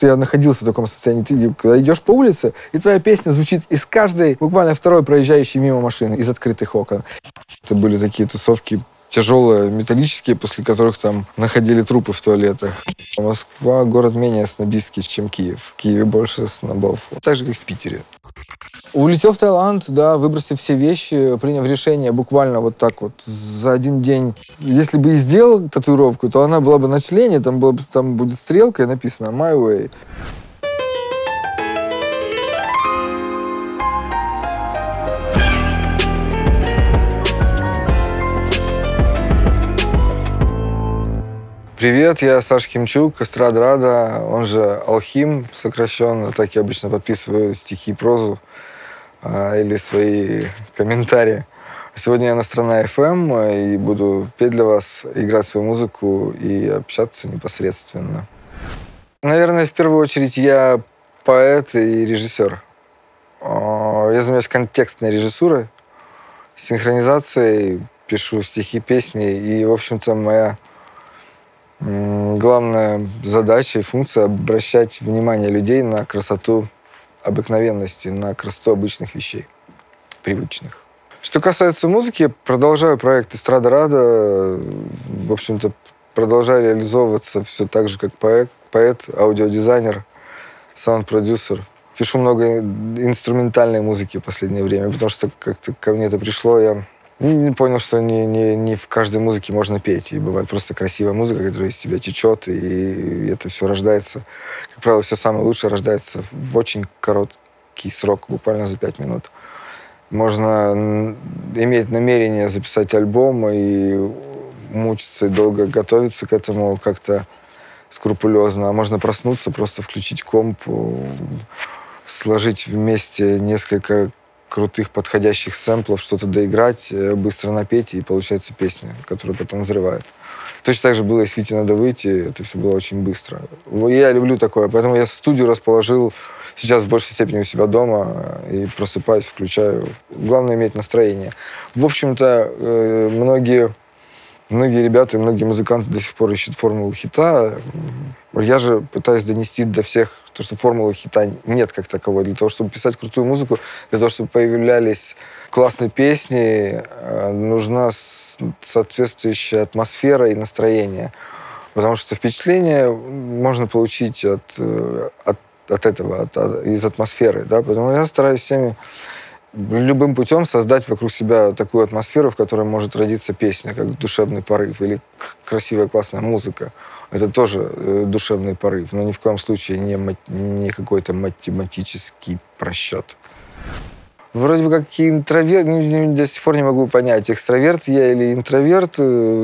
Я находился в таком состоянии. Ты когда идешь по улице, и твоя песня звучит из каждой, буквально второй проезжающей мимо машины, из открытых окон. Это были такие тусовки тяжелые, металлические, после которых там находили трупы в туалетах. Москва — город менее снобистский, чем Киев. В Киеве больше снобов. Так же, как в Питере. Улетел в Таиланд, да, выбросив все вещи, приняв решение буквально вот так вот за один день. Если бы и сделал татуировку, то она была бы на члене, там будет стрелка и написано «My Way». Привет, я Саша Химчук, Эстрада Рада, он же Алхим, сокращенно. Так я обычно подписываю стихи, прозу или свои комментарии. Сегодня я на Страна FM и буду петь для вас, играть свою музыку и общаться непосредственно. Наверное, в первую очередь я поэт и режиссер. Я занимаюсь контекстной режиссурой, синхронизацией, пишу стихи, песни. И, в общем-то, моя главная задача и функция — обращать внимание людей на красоту обыкновенности, на красоту обычных вещей, привычных. Что касается музыки, я продолжаю проект «Эстрада Рада». В общем-то, продолжаю реализовываться все так же, как поэт, аудиодизайнер, саунд-продюсер. Пишу много инструментальной музыки в последнее время, потому что как-то ко мне это пришло, я не понял, что не в каждой музыке можно петь. И бывает просто красивая музыка, которая из тебя течет, и это все рождается. Как правило, все самое лучшее рождается в очень короткий срок, буквально за 5 минут. Можно иметь намерение записать альбом и мучиться, и долго готовиться к этому как-то скрупулезно. А можно проснуться, просто включить комп, сложить вместе несколько крутых подходящих сэмплов, что-то доиграть, быстро напеть, и получается песня, которую потом взрывают. Точно так же было и с «Вите надо выйти», это все было очень быстро. Я люблю такое, поэтому я студию расположил сейчас в большей степени у себя дома и просыпаюсь, включаю. Главное — иметь настроение. В общем-то, многие ребята и многие музыканты до сих пор ищут формулу хита. Я же пытаюсь донести до всех, что формулы хита нет как таковой. Для того, чтобы писать крутую музыку, для того, чтобы появлялись классные песни, нужна соответствующая атмосфера и настроение. Потому что впечатление можно получить от этого, из атмосферы. Да? Поэтому я стараюсь любым путем создать вокруг себя такую атмосферу, в которой может родиться песня, как душевный порыв, или красивая классная музыка. Это тоже душевный порыв, но ни в коем случае не какой-то математический просчет. Вроде бы как интроверт, до сих пор не могу понять, экстраверт я или интроверт.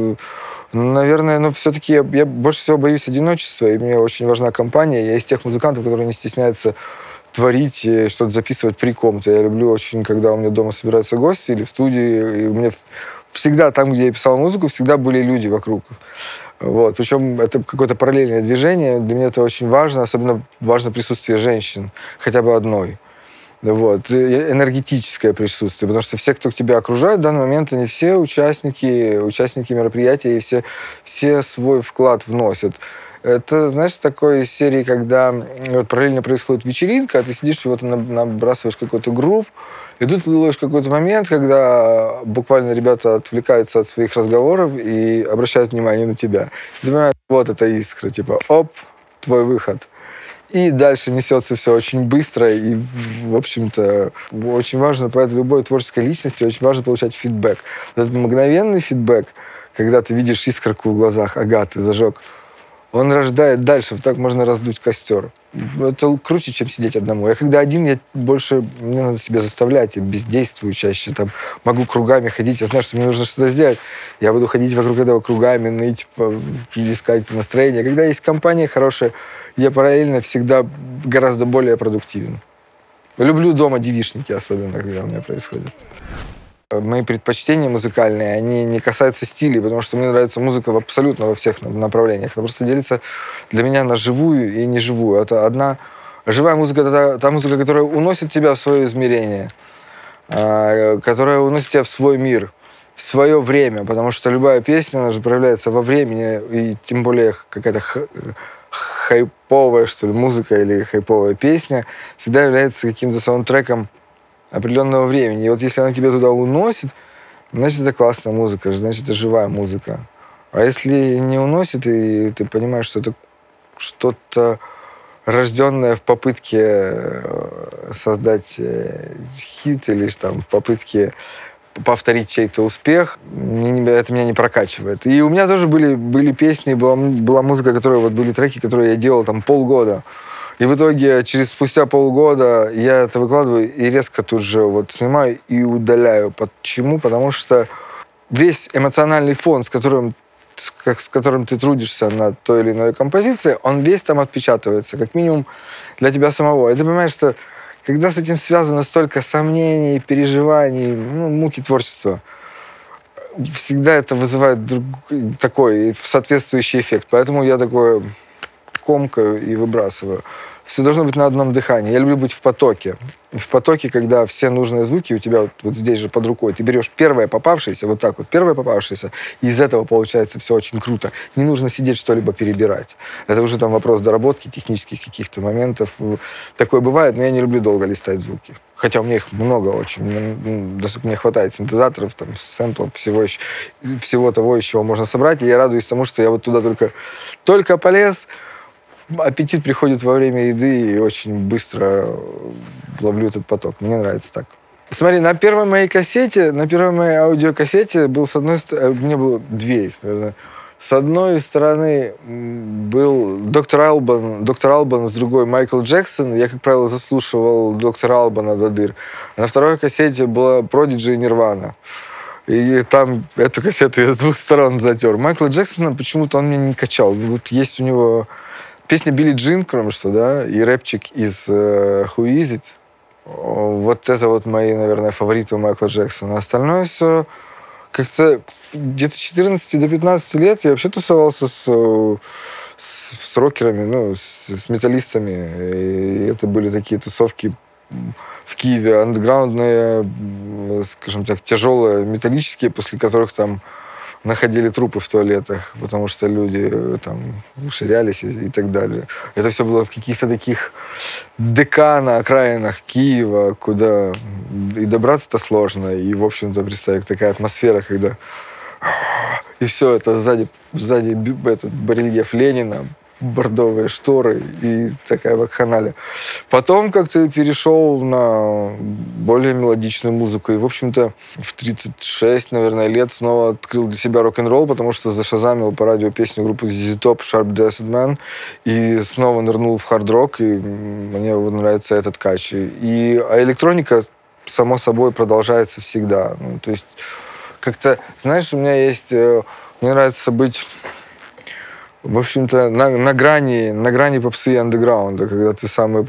Наверное, но все-таки я больше всего боюсь одиночества, и мне очень важна компания. Я из тех музыкантов, которые не стесняются творить, что-то записывать при ком-то. Я люблю очень, когда у меня дома собираются гости или в студии. И у меня всегда там, где я писал музыку, всегда были люди вокруг. Вот. Причем это какое-то параллельное движение. Для меня это очень важно. Особенно важно присутствие женщин, хотя бы одной. Вот. Энергетическое присутствие. Потому что все, кто тебя окружает в данный момент, они все участники мероприятия, и все свой вклад вносят. Это, знаешь, такой из серии, когда вот параллельно происходит вечеринка, а ты сидишь, чего-то набрасываешь какой-то грув, и тут ты ловишь какой-то момент, когда буквально ребята отвлекаются от своих разговоров и обращают внимание на тебя. И ты понимаешь, вот эта искра, типа, оп, твой выход. И дальше несется все очень быстро, и, в общем-то, очень важно, поэтому любой творческой личности очень важно получать фидбэк. Этот мгновенный фидбэк, когда ты видишь искорку в глазах, ага, ты зажег, он рождает дальше, вот так можно раздуть костер. Это круче, чем сидеть одному. Я когда один, мне надо себя заставлять, я бездействую чаще, там, могу кругами ходить, я знаю, что мне нужно что-то сделать. Я буду ходить вокруг этого кругами, ныть, искать настроение. Когда есть компания хорошая, я параллельно всегда гораздо более продуктивен. Люблю дома девичники, особенно, когда у меня происходит. Мои предпочтения музыкальные, они не касаются стилей, потому что мне нравится музыка абсолютно во всех направлениях. Она просто делится для меня на живую и неживую. Это одна живая музыка, это та музыка, которая уносит тебя в свое измерение, которая уносит тебя в свой мир, в свое время, потому что любая песня, она же проявляется во времени, и тем более какая-то хайповая, что ли, музыка или хайповая песня всегда является каким-то саундтреком определенного времени. И вот если она тебя туда уносит, значит, это классная музыка, значит, это живая музыка. А если не уносит, и ты понимаешь, что это что-то рожденное в попытке создать хит или там, в попытке повторить чей-то успех, это меня не прокачивает. И у меня тоже были песни, была музыка, были треки, которые я делал там полгода. И в итоге спустя полгода я это выкладываю и резко тут же вот снимаю и удаляю. Почему? Потому что весь эмоциональный фон, с которым ты трудишься над той или иной композицией, он весь там отпечатывается, как минимум для тебя самого. И ты понимаешь, что когда с этим связано столько сомнений, переживаний, муки творчества, всегда это вызывает такой соответствующий эффект. Поэтому я такое комкаю и выбрасываю. Все должно быть на одном дыхании. Я люблю быть в потоке. В потоке, когда все нужные звуки у тебя вот здесь же под рукой. Ты берешь первое попавшееся, вот так вот, первое попавшееся, и из этого получается все очень круто. Не нужно сидеть что-либо перебирать. Это уже там вопрос доработки, технических каких-то моментов. Такое бывает, но я не люблю долго листать звуки. Хотя у меня их много очень. Мне хватает синтезаторов, там, сэмплов, всего того, из чего можно собрать. И я радуюсь тому, что я вот туда только полез. Аппетит приходит во время еды, и очень быстро ловлю этот поток. Мне нравится так. Смотри, на первой моей аудиокассете был, с одной стороны, у меня было две их, наверное. С одной стороны был доктор Албан, с другой Майкл Джексон. Я, как правило, заслушивал доктора Албана до дыр. А на второй кассете была Продиджи и Нирвана. И там эту кассету я с двух сторон затер. Майкла Джексона почему-то он меня не качал. Вот есть у него песня Билли Джин, кроме что, да, и рэпчик из Who Is It. Вот это вот мои, наверное, фавориты у Майкла Джексона. Остальное все как-то где-то 14 до 15 лет я вообще тусовался с рокерами, с металлистами. И это были такие тусовки в Киеве, андеграундные, скажем так, тяжелые, металлические, после которых там находили трупы в туалетах, потому что люди там ширялись и так далее. Это все было в каких-то таких ДК на окраинах Киева, куда и добраться-то сложно. И, в общем-то, представь, такая атмосфера, когда и все это сзади этот барельеф Ленина, бордовые шторы и такая вакханалия. Потом как-то перешел на более мелодичную музыку. И, в общем-то, в 36, наверное, лет снова открыл для себя рок-н-ролл, потому что зашазамил по радио песню группы ZZ Top «Sharp Dressed Man» и снова нырнул в хард-рок, и мне нравится этот кач. А электроника, само собой, продолжается всегда. То есть, как-то, знаешь, у меня есть... Мне нравится быть... В общем-то, на грани попсы и андеграунда, когда ты самый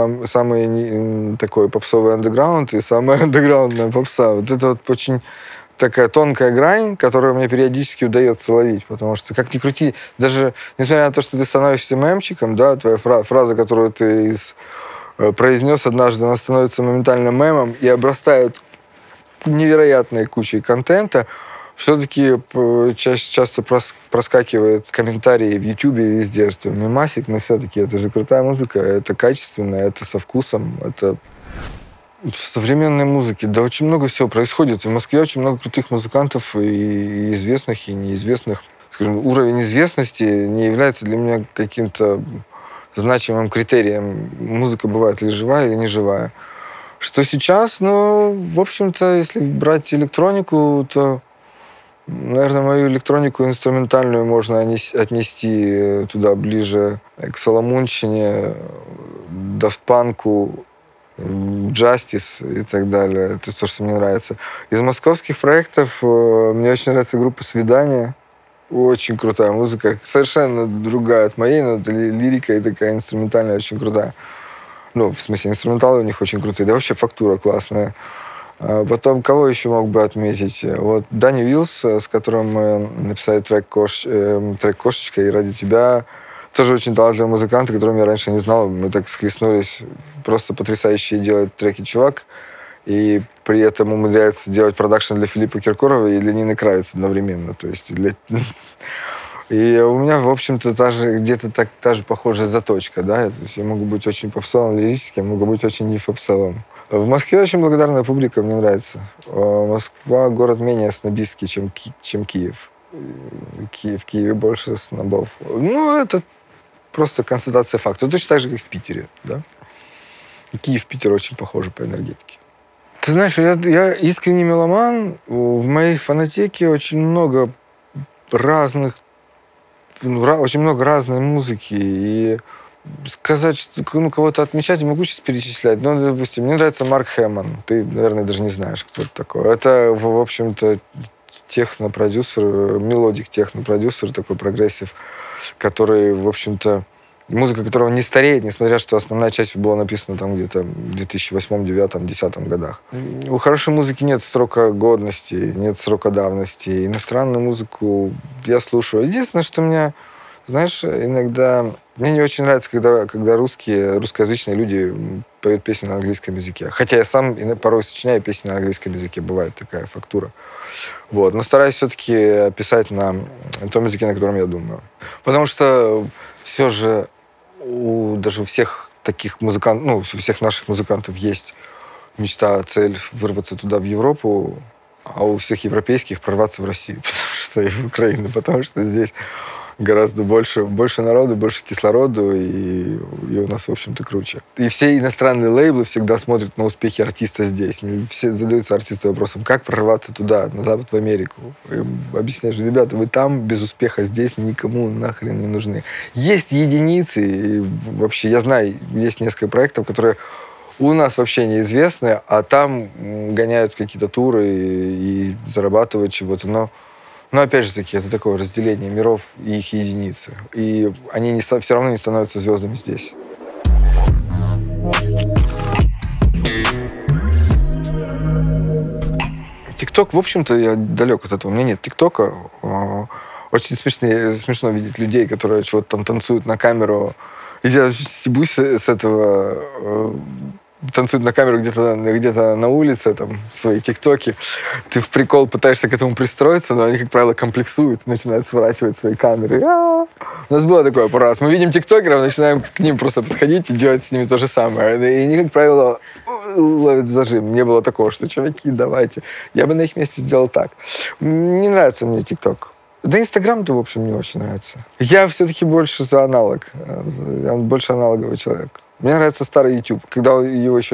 такой попсовый андеграунд и самая андеграундная попса. Вот это вот очень такая тонкая грань, которую мне периодически удается ловить, потому что, как ни крути, даже несмотря на то, что ты становишься мемчиком, да, твоя фраза, которую ты произнес однажды, она становится моментально мемом и обрастает невероятной кучей контента. Все-таки часто проскакивают комментарии в Ютубе везде, что мемасик, но все-таки это же крутая музыка, это качественно, это со вкусом, это в современной музыке. Да очень много всего происходит. В Москве очень много крутых музыкантов, и известных, и неизвестных. Скажем, уровень известности не является для меня каким-то значимым критерием. Музыка бывает или живая, или не живая. Что сейчас, в общем-то, если брать электронику, то... Наверное, мою электронику инструментальную можно отнести туда ближе к соломунщине, дафтпанку, Justice и так далее. Это то, что мне нравится. Из московских проектов мне очень нравится группа «Свидание». Очень крутая музыка. Совершенно другая от моей, но лирика и такая инструментальная очень крутая. В смысле, инструменталы у них очень крутые. Да вообще фактура классная. Потом, кого еще мог бы отметить? Вот Данни Вилс, с которым мы написали трек «Кошечка» и «Ради тебя». Тоже очень талантливый музыкант, которого я раньше не знал. Мы так схлестнулись. Просто потрясающий делает треки чувак. И при этом умудряется делать продакшн для Филиппа Киркорова и для Нины Кравиц одновременно. То есть И у меня, в общем-то, где-то та же похожая заточка, да. То есть я могу быть очень попсовым, лирическим, могу быть очень не попсовым. В Москве очень благодарная публика, мне нравится. Москва — город менее снобистский, чем Киев. В Киеве больше снобов. Ну, это просто констатация факта. Точно так же, как в Питере, да. Киев и Питер очень похожи по энергетике. Ты знаешь, я искренний меломан. В моей фонотеке очень много очень много разной музыки. И сказать, что кого-то отмечать, я могу сейчас перечислять. Ну, допустим, мне нравится Марк Хэммон. Ты, наверное, даже не знаешь, кто это такой. Это, в общем-то, технопродюсер, мелодик технопродюсер, такой прогрессив, который, в общем-то, музыка которого не стареет, несмотря что основная часть была написана там где-то в 2008, 2009, 2010 годах. У хорошей музыки нет срока годности, нет срока давности. Иностранную музыку я слушаю. Единственное, что меня, знаешь, иногда... Мне не очень нравится, когда русскоязычные люди поют песни на английском языке. Хотя я сам порой сочиняю песни на английском языке. Бывает такая фактура. Вот. Но стараюсь все-таки писать на том языке, на котором я думаю. Потому что все же даже у всех таких музыкантов, ну, у всех наших музыкантов есть мечта, цель вырваться туда, в Европу, а у всех европейских прорваться в Россию, потому что и в Украину, потому что здесь гораздо больше народу, больше кислороду, и у нас, в общем-то, круче. И все иностранные лейблы всегда смотрят на успехи артиста здесь. Все задаются артисту вопросом, как прорваться туда, на Запад, в Америку. И объясняешь, ребята, вы там без успеха, здесь никому нахрен не нужны. Есть единицы, и вообще, я знаю, есть несколько проектов, которые у нас вообще неизвестны, а там гоняют какие-то туры и зарабатывают чего-то, но опять же таки, это такое разделение миров и их единицы. И они все равно не становятся звездами здесь. ТикТок, в общем-то, я далек от этого. У меня нет ТикТока. Очень смешно видеть людей, которые чего-то там танцуют на камеру. И я стебусь с этого... танцуют на камеру где-то на улице, там, свои тиктоки. Ты в прикол пытаешься к этому пристроиться, но они, как правило, комплексуют и начинают сворачивать свои камеры. У нас было такое пару раз. Мы видим тиктокеров, начинаем к ним просто подходить и делать с ними то же самое. И они, как правило, ловят зажим. Не было такого, что, чуваки, давайте. Я бы на их месте сделал так. Не нравится мне тикток. Да Инстаграм-то, в общем, не очень нравится. Я все-таки больше за аналог. Я больше аналоговый человек. Мне нравится старый YouTube, когда его еще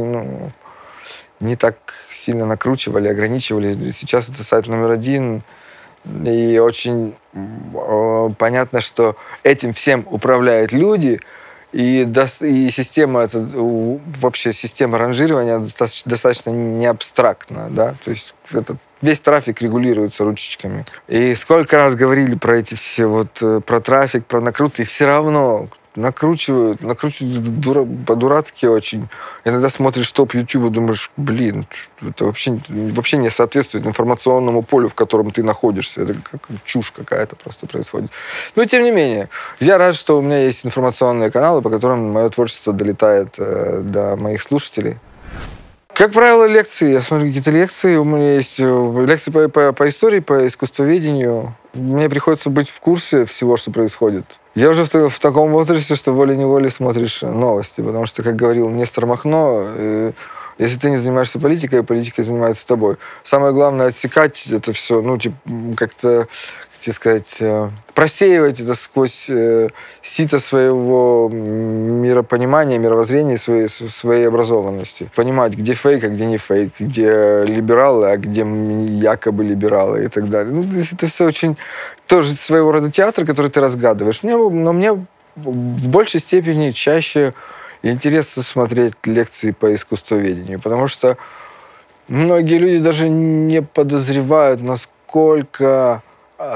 не так сильно накручивали, ограничивали. Сейчас это сайт номер 1, и очень понятно, что этим всем управляют люди, и система, вообще система ранжирования достаточно не абстрактна, да, то есть весь трафик регулируется ручечками. И сколько раз говорили про эти все про трафик, про накруты, и все равно накручивают по-дурацки очень. Иногда смотришь топ Ютуба, думаешь, блин, это вообще не соответствует информационному полю, в котором ты находишься. Это как чушь какая-то просто происходит. Но тем не менее, я рад, что у меня есть информационные каналы, по которым мое творчество долетает до моих слушателей. Как правило, лекции. Я смотрю какие-то лекции. У меня есть лекции по истории, по искусствоведению. Мне приходится быть в курсе всего, что происходит. Я уже в таком возрасте, что волей-неволей смотришь новости. Потому что, как говорил Нестор Махно, если ты не занимаешься политикой, политика занимается тобой. Самое главное — отсекать это все, как-то, как сказать, просеивать это сквозь сито своего миропонимания, мировоззрения, своей образованности. Понимать, где фейк, а где не фейк, где либералы, а где якобы либералы и так далее. Это все очень тоже своего рода театр, который ты разгадываешь. Но мне в большей степени чаще интересно смотреть лекции по искусствоведению, потому что многие люди даже не подозревают, насколько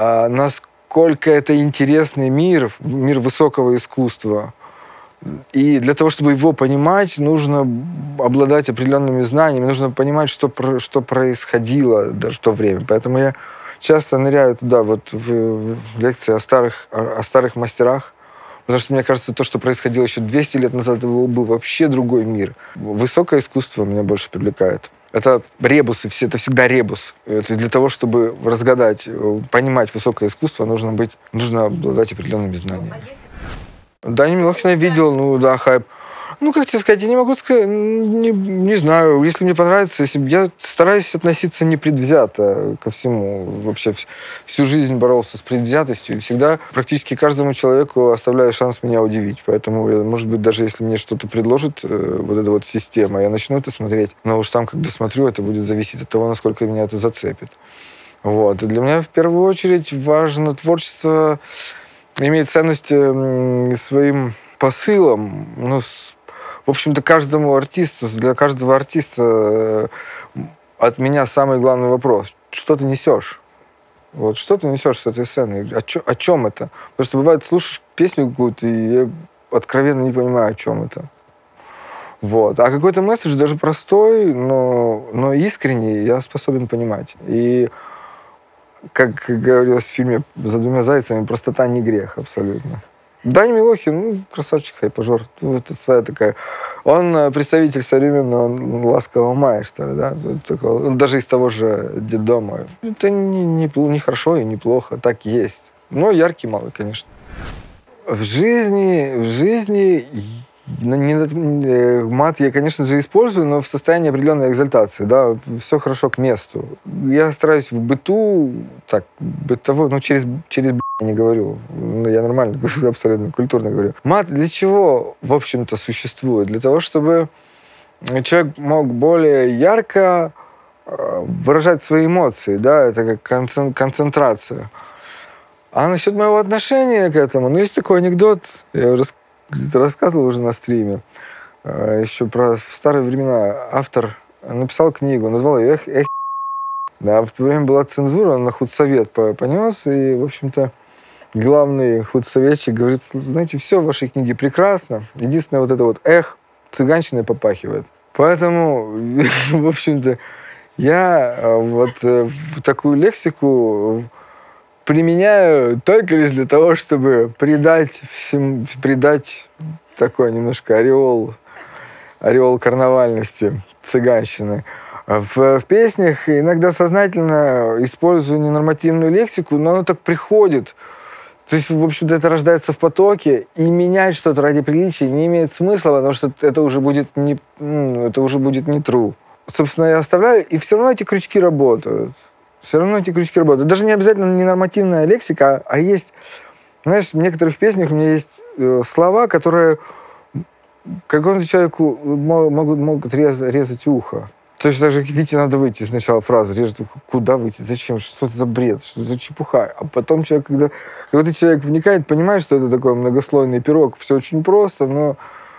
это интересный мир высокого искусства. И для того, чтобы его понимать, нужно обладать определенными знаниями, нужно понимать, что происходило даже в то время. Поэтому я часто ныряю туда, в лекции о старых мастерах, потому что, мне кажется, то, что происходило еще 200 лет назад, это был вообще другой мир. Высокое искусство меня больше привлекает. Это ребусы, все, это всегда ребус. Это для того, чтобы разгадать, понимать высокое искусство, нужно обладать определенными знаниями. Даню Милохина видел, ну да, хайп. Ну, как тебе сказать, я не могу сказать, не знаю, если мне понравится, я стараюсь относиться непредвзято ко всему. Вообще всю жизнь боролся с предвзятостью и всегда практически каждому человеку оставляю шанс меня удивить. Поэтому, может быть, даже если мне что-то предложит вот эта вот система, я начну это смотреть, но уж там, когда смотрю, это будет зависеть от того, насколько меня это зацепит. Вот. И для меня в первую очередь важно творчество имеет ценность своим посылом, ну, в общем-то, каждому артисту, для каждого артиста от меня самый главный вопрос. Что ты несешь? Вот, что ты несешь с этой сцены? О чем это? Потому что бывает, слушаешь песню какую-то, и я откровенно не понимаю, о чем это. Вот. А какой-то месседж, даже простой, но искренний, я способен понимать. И, как говорилось в фильме «За двумя зайцами», простота не грех абсолютно. Даня Милохин, ну, красавчик, хайпажор. Это своя такая. Он представитель современного ласкового мая, что ли, да? Даже из того же детдома. Это не хорошо и не плохо, так есть. Но яркий малый, конечно. В жизни мат я, конечно же, использую, но в состоянии определенной экзальтации, да, все хорошо к месту. Я стараюсь в быту, так, бытовой, ну, через не говорю, я нормально говорю, абсолютно культурно говорю. Мат для чего, в общем-то, существует? Для того, чтобы человек мог более ярко выражать свои эмоции, да, это как концентрация. А насчет моего отношения к этому, ну, есть такой анекдот, я рассказывал уже на стриме, еще в старые времена. Автор написал книгу, назвал ее «Эх». Да, в то время была цензура, он на худсовет понес, и, в общем-то, главный худсоветчик говорит: знаете, все в вашей книге прекрасно, единственное, вот это вот «эх» цыганщиной попахивает. Поэтому, в общем-то, я вот такую лексику применяю только лишь для того, чтобы придать такой немножко ореол карнавальности цыганщины. В песнях иногда сознательно использую ненормативную лексику, но оно так приходит. То есть, в общем-то, это рождается в потоке, и менять что-то ради приличия не имеет смысла, потому что это уже будет не true. Собственно, я оставляю, и все равно эти крючки работают. Даже не обязательно ненормативная лексика, а есть, знаешь, в некоторых песнях у меня есть слова, которые какому-то человеку могут резать ухо. Точно так же, Вите надо выйти, сначала фраза режет ухо. Куда выйти? Зачем? Что это за бред? Что за чепуха? А потом человек, когда человек вникает, понимает, что это такой многослойный пирог. Все очень просто, но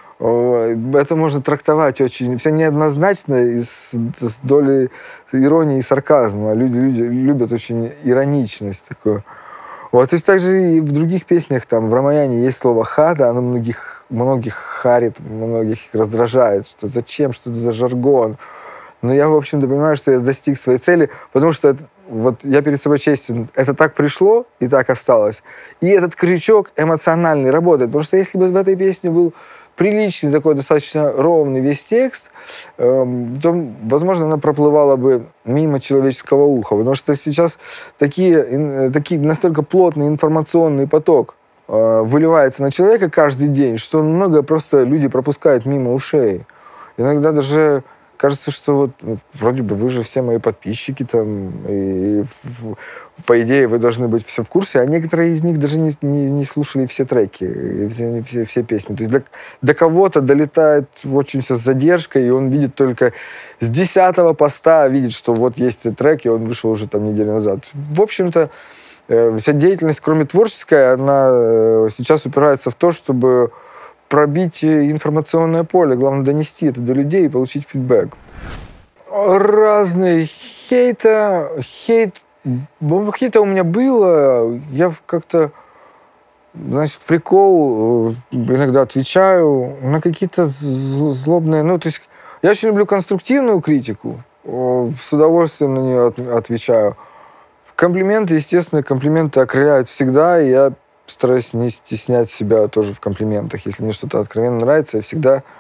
это можно трактовать очень все неоднозначно и с долей иронии и сарказма. Люди любят очень ироничность такую. Вот, то есть также и в других песнях, там, в «Рамаяне» есть слово «хата», оно многих харит, многих раздражает, что зачем, что это за жаргон. Но я, в общем-то, понимаю, что я достиг своей цели, потому что вот я перед собой честен, это так пришло и так осталось. И этот крючок эмоциональный работает, потому что если бы в этой песне был приличный, такой достаточно ровный весь текст, то, возможно, она проплывала бы мимо человеческого уха. Потому что сейчас такие настолько плотный информационный поток выливается на человека каждый день, что многое просто люди пропускают мимо ушей. Иногда даже кажется, что вот вроде бы вы же все мои подписчики там, и по идее вы должны быть все в курсе, а некоторые из них даже не слушали все треки, все песни. То есть до кого-то долетает очень все с задержкой, и он видит только с 10-го поста, видит, что вот есть трек, и он вышел уже там неделю назад. В общем-то, вся деятельность, кроме творческой, она сейчас упирается в то, чтобы пробить информационное поле, главное донести это до людей и получить фидбэк. Разный хейта у меня было, я как-то, значит, в прикол иногда отвечаю на какие-то злобные, ну, то есть я очень люблю конструктивную критику, с удовольствием на нее отвечаю. Комплименты, естественно, комплименты окрыляют всегда, и я стараюсь не стеснять себя тоже в комплиментах. Если мне что-то откровенно нравится, я всегда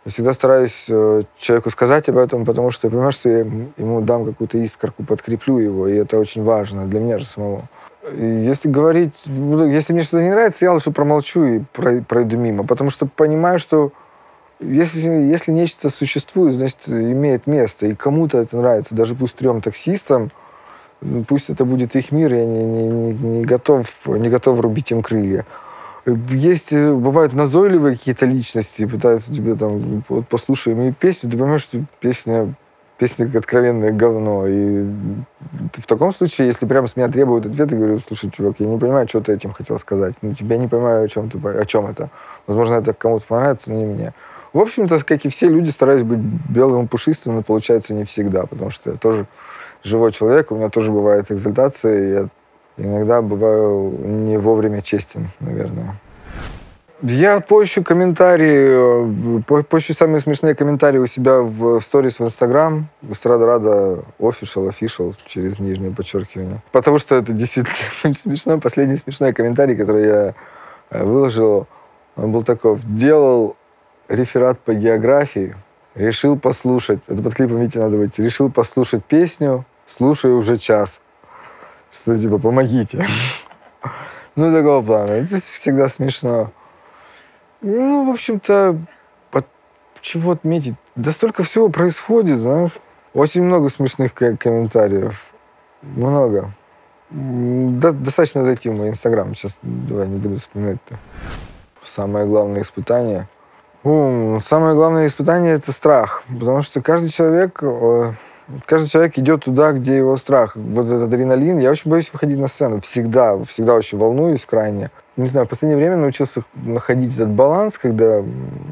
Я всегда стараюсь человеку сказать об этом, потому что я понимаю, что я ему дам какую-то искорку, подкреплю его, и это очень важно для меня же самого. И если говорить, если мне что-то не нравится, я лучше промолчу и пройду мимо, потому что понимаю, что если нечто существует, значит, имеет место, и кому-то это нравится, даже пусть 3 таксистам, пусть это будет их мир, я не готов рубить им крылья. Бывают назойливые какие-то личности, пытаются тебе там, вот послушай мою песню, ты понимаешь, что песня как откровенное говно. И в таком случае, если прямо с меня требуют ответ, я говорю, слушай, чувак, я не понимаю, что ты этим хотел сказать. Ну, я не понимаю, о чем это. Возможно, это кому-то понравится, но не мне. В общем-то, как и все люди, стараюсь быть белым и пушистым, но получается не всегда, потому что я тоже живой человек, у меня тоже бывают экзальтации, я иногда бываю не вовремя честен, наверное. Я пощу комментарии, пощу самые смешные комментарии у себя в сторис в Инстаграм. Эстрада official, через нижнее подчеркивание. Потому что это действительно очень смешно. Последний смешной комментарий, который я выложил, он был такой: делал реферат по географии, решил послушать, это под клипом Вите надо выйти, решил послушать песню, слушаю уже час. Что типа, помогите. Ну, такого плана. Это всегда смешно. Ну, в общем-то, чего отметить? Да столько всего происходит, знаешь. Очень много смешных комментариев. Много. Достаточно зайти в мой Инстаграм. Сейчас давай не буду вспоминать-то. Самое главное испытание. Самое главное испытание — это страх. Потому что каждый человек идет туда, где его страх. Вот этот адреналин. Я очень боюсь выходить на сцену. Всегда очень волнуюсь крайне. Не знаю, в последнее время научился находить этот баланс, когда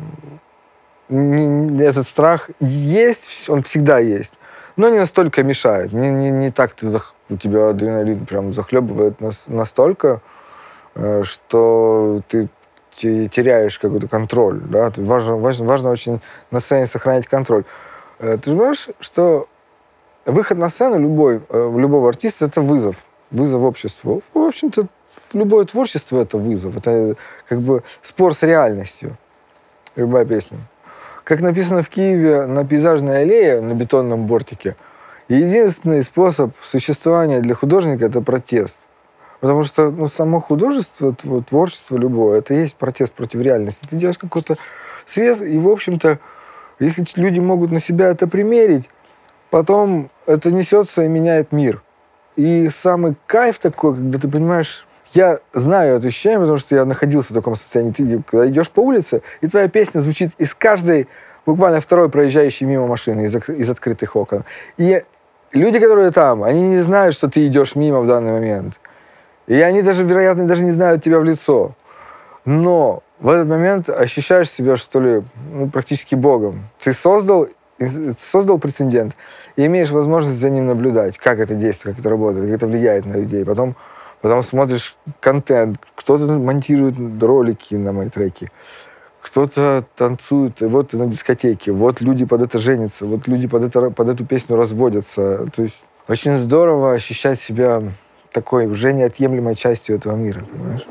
этот страх есть, он всегда есть, но не настолько мешает. Не так у тебя адреналин прям захлебывает настолько, что ты теряешь какой-то контроль. Да? Важно очень на сцене сохранять контроль. Ты же знаешь, что выход на сцену любого артиста — это вызов обществу. В общем-то, любое творчество — это вызов. Это как бы спор с реальностью. Любая песня. Как написано в Киеве на пейзажной аллее, на бетонном бортике, единственный способ существования для художника — это протест. Потому что само художество, творчество любое, это и есть протест против реальности. Ты делаешь какой-то срез, и, в общем-то, если люди могут на себя это примерить, потом это несется и меняет мир. И самый кайф такой, когда ты понимаешь... Я знаю это ощущение, потому что я находился в таком состоянии. Ты когда идешь по улице, и твоя песня звучит из каждой, буквально второй проезжающей мимо машины, из открытых окон. И люди, которые там, они не знают, что ты идешь мимо в данный момент. И они даже, вероятно, даже не знают тебя в лицо. Но в этот момент ощущаешь себя, что ли, практически Богом. Ты создал прецедент и имеешь возможность за ним наблюдать, как это действует, как это работает, как это влияет на людей. Потом смотришь контент, кто-то монтирует ролики на мои треки, кто-то танцует, и вот на дискотеке, вот люди под это женятся, вот люди под эту песню разводятся. То есть очень здорово ощущать себя такой уже неотъемлемой частью этого мира, понимаешь?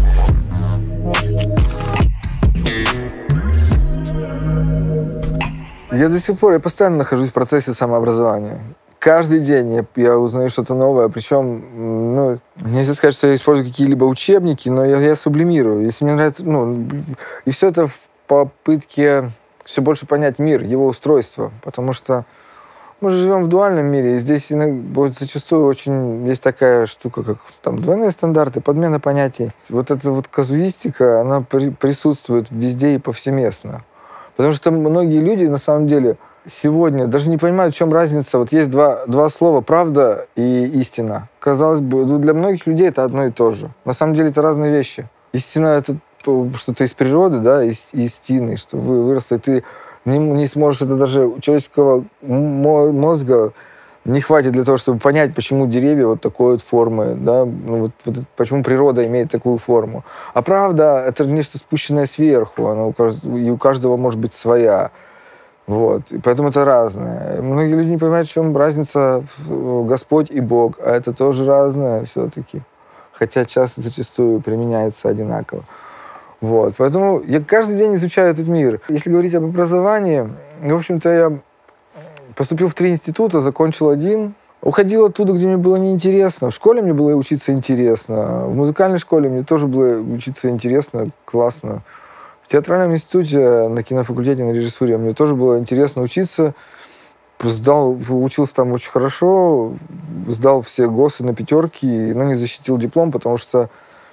Я постоянно нахожусь в процессе самообразования. Каждый день я узнаю что-то новое, причем, нельзя сказать, что я использую какие-либо учебники, но я сублимирую. Если мне нравится, и все это в попытке все больше понять мир, его устройство, потому что мы же живем в дуальном мире, и здесь зачастую очень есть такая штука, как там двойные стандарты, подмена понятий. Вот эта вот казуистика, она присутствует везде и повсеместно. Потому что многие люди, на самом деле, сегодня даже не понимают, в чем разница. Вот есть два слова — правда и истина. Казалось бы, для многих людей это одно и то же. На самом деле это разные вещи. Истина — это что-то из природы, да, истины, что выросло, и ты не сможешь, это даже у человеческого мозга не хватит для того, чтобы понять, почему деревья вот такой вот формы, да, почему природа имеет такую форму. А правда — это нечто спущенное сверху, она у каждого может быть своя. Вот. И поэтому это разное. Многие люди не понимают, в чем разница Господь и Бог, а это тоже разное все-таки. Хотя часто зачастую применяется одинаково. Вот. Поэтому я каждый день изучаю этот мир. Если говорить об образовании, в общем-то, я поступил в 3 института, закончил 1. Уходил оттуда, где мне было неинтересно. В школе мне было учиться интересно. В музыкальной школе мне тоже было учиться интересно, классно. В театральном институте, на кинофакультете, на режиссуре мне тоже было интересно учиться. Учился там очень хорошо, сдал все ГОСы на 5, но не защитил диплом, потому что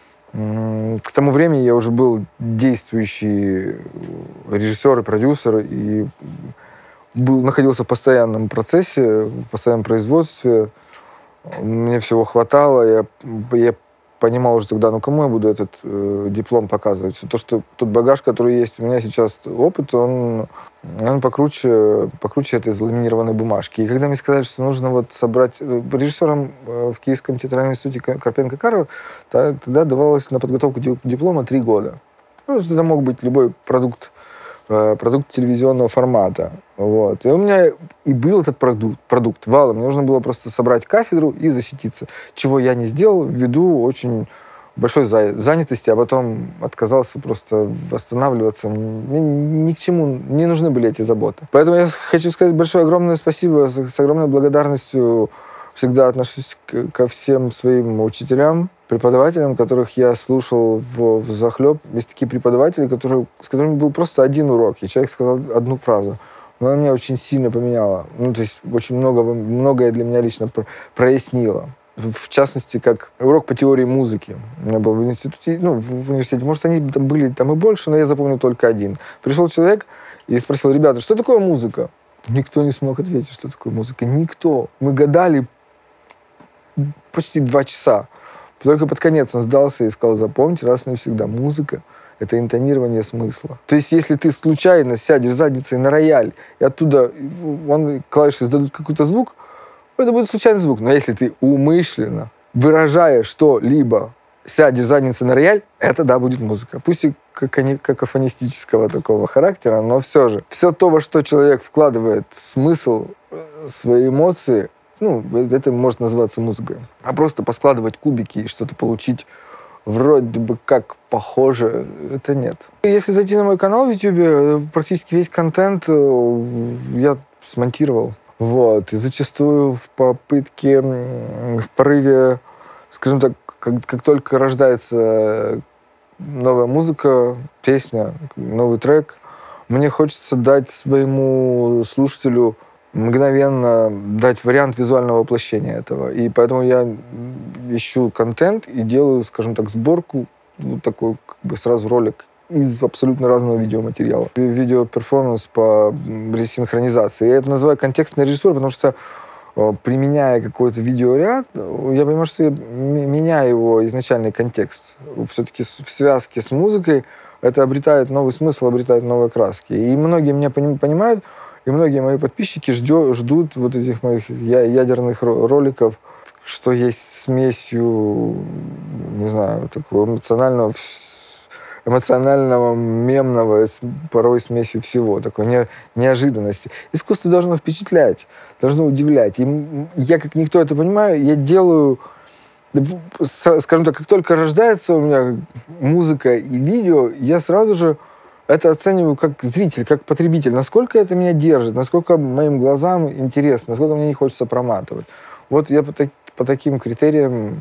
к тому времени я уже был действующий режиссер и продюсер, и находился в постоянном процессе, в постоянном производстве. Мне всего хватало. Я понимал уже тогда, кому я буду этот диплом показывать. Тот багаж, который есть у меня сейчас, опыт, он покруче этой заламинированной бумажки. И когда мне сказали, что нужно собрать режиссером в Киевском театральном институте Карпенко-Карова, тогда давалось на подготовку диплома 3 года. Это мог быть любой продукт телевизионного формата. Вот. И у меня и был этот продукт валом. Мне нужно было просто собрать кафедру и защититься, чего я не сделал ввиду очень большой занятости, а потом отказался просто восстанавливаться. Мне ни к чему не нужны были эти заботы. Поэтому я хочу сказать большое огромное спасибо, с огромной благодарностью всегда отношусь ко всем своим учителям, преподавателям, которых я слушал взахлеб. Есть такие преподаватели, с которыми был просто 1 урок, и человек сказал 1 фразу. Но она меня очень сильно поменяла. То есть очень многое для меня лично прояснило. В частности, как урок по теории музыки. У меня был в институте, в университете. Может, они были там и больше, но я запомнил только 1. Пришел человек и спросил: ребята, что такое музыка? Никто не смог ответить, что такое музыка. Никто. Мы гадали почти 2 часа. Только под конец он сдался и сказал: запомните раз и навсегда, музыка — это интонирование смысла. То есть, если ты случайно сядешь задницей на рояль, и оттуда клавиши издадут какой-то звук, это будет случайный звук. Но если ты умышленно, выражая что-либо, сядешь задницей на рояль, это, да, будет музыка. Пусть и какофонистического такого характера, но все же. Все то, во что человек вкладывает смысл, свои эмоции, это может называться музыкой. А просто поскладывать кубики и что-то получить вроде бы как похоже, это нет. Если зайти на мой канал в YouTube, практически весь контент я смонтировал. Вот. И зачастую в попытке, в порыве, скажем так, как только рождается новая музыка, песня, новый трек, мне хочется дать своему слушателю мгновенно дать вариант визуального воплощения этого. И поэтому я ищу контент и делаю, скажем так, сборку, такой сразу ролик из абсолютно разного видеоматериала. Видеоперформанс по синхронизации. Я это называю контекстной режиссурой, потому что, применяя какой-то видеоряд, я понимаю, что я меняю его изначальный контекст. Все-таки в связке с музыкой это обретает новый смысл, обретает новые краски. И многие меня понимают, и многие мои подписчики ждут этих моих ядерных роликов, что есть смесью, не знаю, такого эмоционального, мемного, порой смесью всего, такой неожиданности. Искусство должно впечатлять, должно удивлять. И я, как никто это понимаю, я делаю, скажем так, как только рождается у меня музыка и видео, я сразу же это оцениваю как зритель, как потребитель. Насколько это меня держит, насколько моим глазам интересно, насколько мне не хочется проматывать. Вот я по таким критериям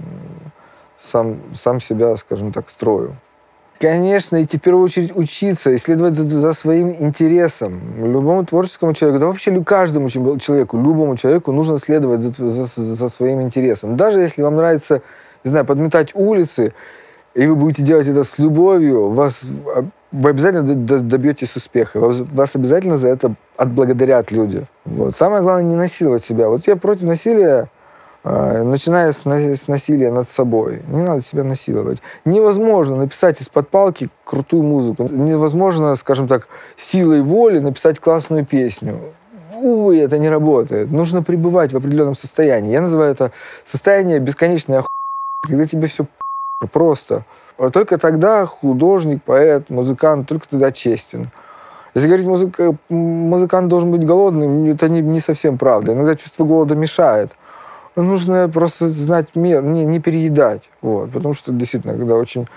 сам себя, скажем так, строю. Конечно, идти в первую очередь учиться, исследовать за своим интересом. Любому творческому человеку, да вообще каждому человеку, любому человеку нужно следовать за своим интересом. Даже если вам нравится, не знаю, подметать улицы, и вы будете делать это с любовью, вы обязательно добьетесь успеха. Вас обязательно за это отблагодарят люди. Вот. Самое главное — не насиловать себя. Вот я против насилия, начиная с насилия над собой. Не надо себя насиловать. Невозможно написать из-под палки крутую музыку. Невозможно, скажем так, силой воли написать классную песню. Увы, это не работает. Нужно пребывать в определенном состоянии. Я называю это состояние бесконечной охуенности, когда тебе все просто. Только тогда художник, поэт, музыкант, только тогда честен. Если говорить, музыкант должен быть голодным, это не совсем правда. Иногда чувство голода мешает. Нужно просто знать меру, не переедать. Вот. Потому что, действительно, когда очень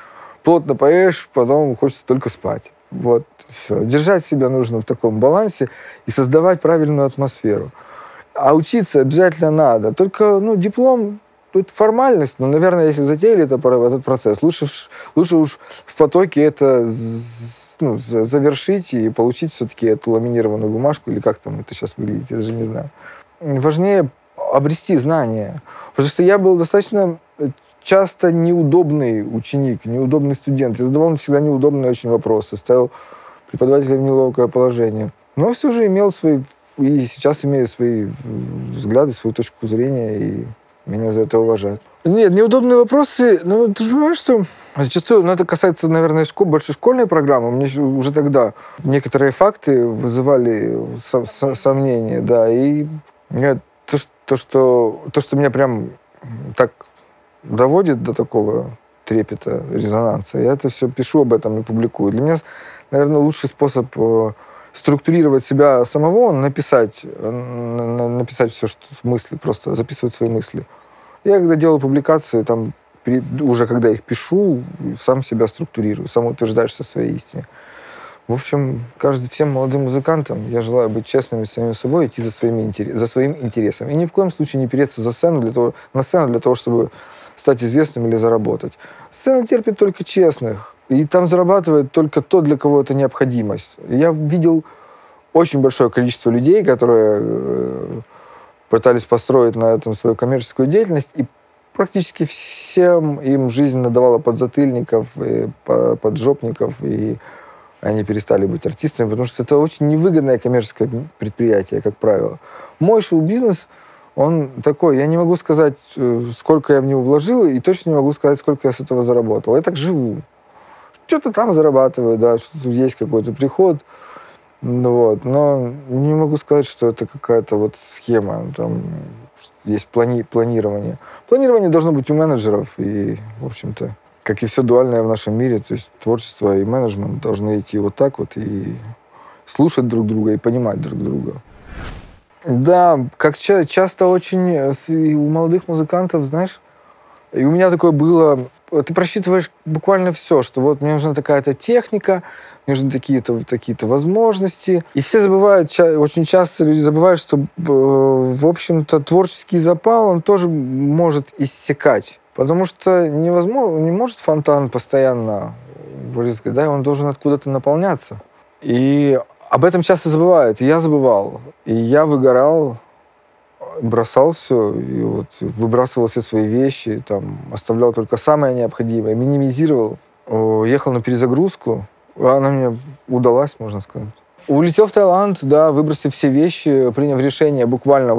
плотно поешь, потом хочется только спать. Вот, все. Держать себя нужно в таком балансе и создавать правильную атмосферу. А учиться обязательно надо. Только, диплом — это формальность. Но, наверное, если затеяли этот процесс, лучше уж в потоке это завершить и получить все-таки эту ламинированную бумажку, или как там это сейчас выглядит, я даже не знаю. Важнее обрести знания. Потому что я был достаточно часто неудобный ученик, неудобный студент. Я задавал всегда неудобные очень вопросы, ставил преподавателя в неловкое положение. Но все же имел и сейчас имею свои взгляды, свою точку зрения, и меня за это уважают. Нет, неудобные вопросы, ты же понимаешь, что зачастую, это касается, наверное, больше школьной программы, мне уже тогда некоторые факты вызывали сомнения, да, и то, что меня прям так доводит до такого трепета, резонанса, я это все пишу об этом и публикую. Для меня, наверное, лучший способ структурировать себя самого, написать все, что в мысли, просто записывать свои мысли. Я когда делаю публикации, уже когда их пишу, сам себя структурирую, сам утверждаешься в своей истине. В общем, всем молодым музыкантам я желаю быть честными с самим собой, идти за своим интересом. И ни в коем случае не переться на сцену для того, чтобы стать известным или заработать. Сцена терпит только честных. И там зарабатывает только тот, для кого это необходимость. Я видел очень большое количество людей, которые пытались построить на этом свою коммерческую деятельность, и практически всем им жизнь надавала подзатыльников, и поджопников, и они перестали быть артистами, потому что это очень невыгодное коммерческое предприятие, как правило. Мой шоу-бизнес, он такой, я не могу сказать, сколько я в него вложил, и точно не могу сказать, сколько я с этого заработал. Я так живу. Что-то там зарабатываю, да, что-то есть какой-то приход, но не могу сказать, что это какая-то схема, там есть планирование. Планирование должно быть у менеджеров, и, в общем-то, как и все дуальное в нашем мире, то есть творчество и менеджмент должны идти вот так вот и слушать друг друга, и понимать друг друга. Да, как часто очень у молодых музыкантов, знаешь, и у меня такое было, ты просчитываешь буквально все, что мне нужна такая-то техника, мне нужны такие-то возможности. И все забывают, очень часто люди забывают, что, в общем-то, творческий запал, он тоже может иссякать. Потому что не может фонтан постоянно брызгать, да, он должен откуда-то наполняться. И об этом часто забывают, и я забывал. И я выгорал, бросал все, и выбрасывал все свои вещи, оставлял только самое необходимое, минимизировал. Ехал на перезагрузку, она мне удалась, можно сказать. Улетел в Таиланд, да, выбросив все вещи, приняв решение буквально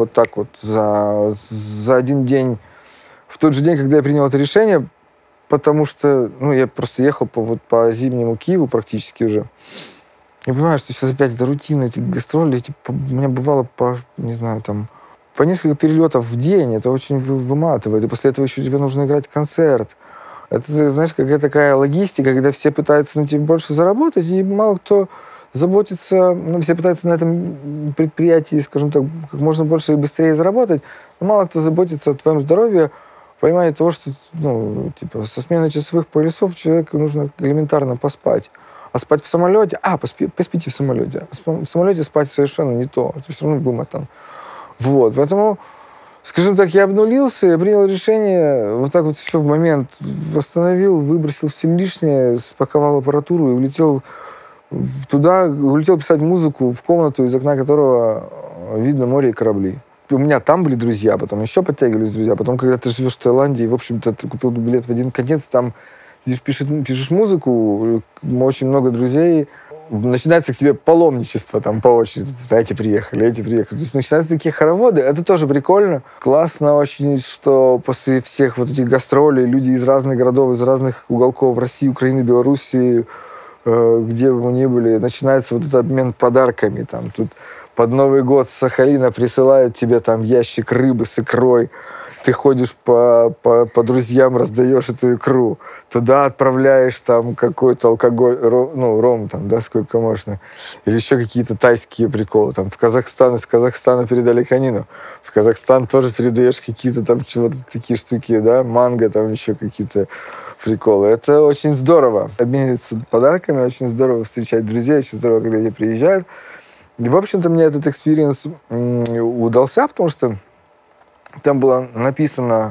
за один день, в тот же день, когда я принял это решение, потому что, я просто ехал по зимнему Киеву практически уже. Я понимаю, что сейчас опять это рутина, эти гастроли, у меня бывало по несколько перелетов в день, это очень выматывает, и после этого еще тебе нужно играть концерт. Это, знаешь, какая-то такая логистика, когда все пытаются на тебе больше заработать, и мало кто заботится, все пытаются на этом предприятии, скажем так, как можно больше и быстрее заработать, но мало кто заботится о твоем здоровье, понимание того, что со сменой часовых поясов человеку нужно элементарно поспать. А спать в самолете... поспите в самолете. В самолете спать совершенно не то. Ты все равно вымотан. Поэтому, скажем так, я обнулился, я принял решение, все в момент восстановил, выбросил все лишнее, спаковал аппаратуру и улетел писать музыку в комнату, из окна которого видно море и корабли. У меня там были друзья, потом еще подтягивались друзья. Потом, когда ты живешь в Таиланде, и, в общем-то, ты купил билет в один конец, там пишешь музыку, очень много друзей, начинается к тебе паломничество по очереди. Эти приехали. То есть начинаются такие хороводы. Это тоже прикольно. Классно очень, что после всех этих гастролей люди из разных городов, из разных уголков России, Украины, Белоруссии, где бы мы ни были, начинается этот обмен подарками. Тут под Новый год с Сахалина присылают тебе ящик рыбы с икрой. Ты ходишь по друзьям, раздаешь эту икру. Туда отправляешь какой-то алкоголь, ром, сколько можно. Или еще какие-то тайские приколы. В Казахстан, из Казахстана передали конину. В Казахстан тоже передаешь какие-то чего-то такие штуки, да, манго, еще какие-то приколы. Это очень здорово. Обмениваться подарками, очень здорово встречать друзей, очень здорово, когда они приезжают. И, в общем-то, мне этот экспириенс удался, потому что там было написано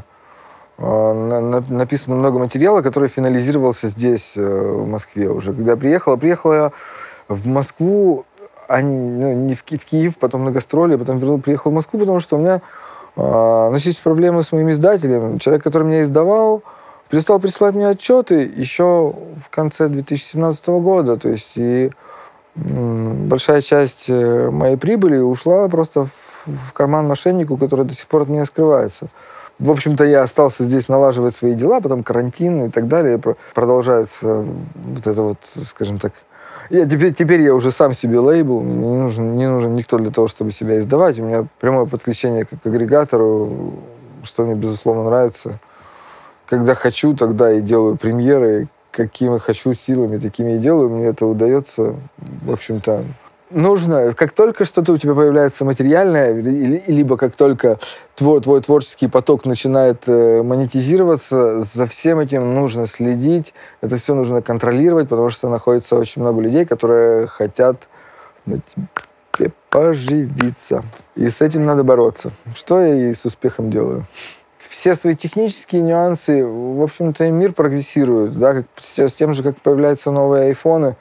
много материала, который финализировался здесь, в Москве уже. Когда я приехал я в Москву, не в Киев, потом на гастроли, потом приехал в Москву, потому что у меня начались проблемы с моим издателем. Человек, который меня издавал, перестал присылать мне отчеты еще в конце 2017 года. То есть и большая часть моей прибыли ушла просто в карман мошеннику, который до сих пор от меня скрывается. В общем-то, я остался здесь налаживать свои дела, потом карантин и так далее. Продолжается вот это вот, скажем так... Теперь я уже сам себе лейбл, не нужен никто для того, чтобы себя издавать. У меня прямое подключение к агрегатору, что мне, безусловно, нравится. Когда хочу, тогда и делаю премьеры. Какими хочу силами, такими и делаю. Мне это удается, в общем-то... Нужно, как только что-то у тебя появляется материальное, либо как только твой творческий поток начинает монетизироваться, за всем этим нужно следить, это все нужно контролировать, потому что находится очень много людей, которые хотят на тебе поживиться. И с этим надо бороться, что я и с успехом делаю. Все свои технические нюансы, в общем-то, мир прогрессирует, да, с тем же, как появляются новые айфоны,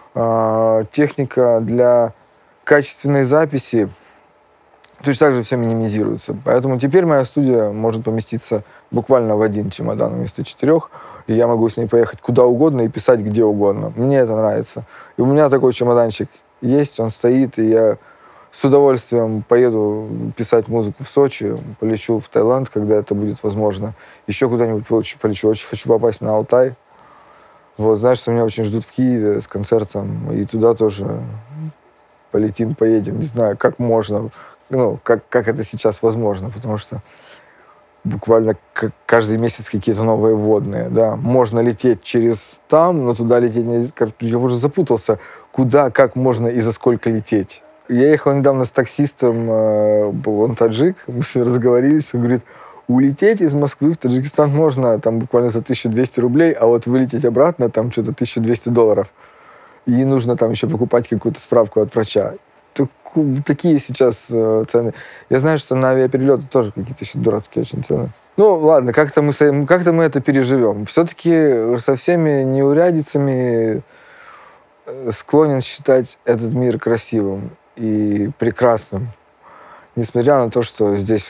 техника для качественной записи точно так же все минимизируется. Поэтому теперь моя студия может поместиться буквально в один чемодан вместо 4, и я могу с ней поехать куда угодно и писать где угодно. Мне это нравится. И у меня такой чемоданчик есть, он стоит, и я с удовольствием поеду писать музыку в Сочи, полечу в Таиланд, когда это будет возможно. Еще куда-нибудь полечу. Очень хочу попасть на Алтай. Вот, знаешь, что меня очень ждут в Киеве с концертом, и туда тоже полетим, поедем. Не знаю, как можно, как это сейчас возможно, потому что буквально каждый месяц какие-то новые вводные, да. Можно лететь через там, но туда лететь нельзя. Я уже запутался, куда, как можно и за сколько лететь. Я ехал недавно с таксистом, он таджик, мы с ним разговорились, он говорит, улететь из Москвы в Таджикистан можно там буквально за 1200 рублей, а вот вылететь обратно там что-то $1200. И нужно там еще покупать какую-то справку от врача. Такие сейчас цены. Я знаю, что на авиаперелеты тоже какие-то еще дурацкие очень цены. Ну, ладно, как-то мы это переживем. Все-таки со всеми неурядицами склонен считать этот мир красивым и прекрасным. Несмотря на то, что здесь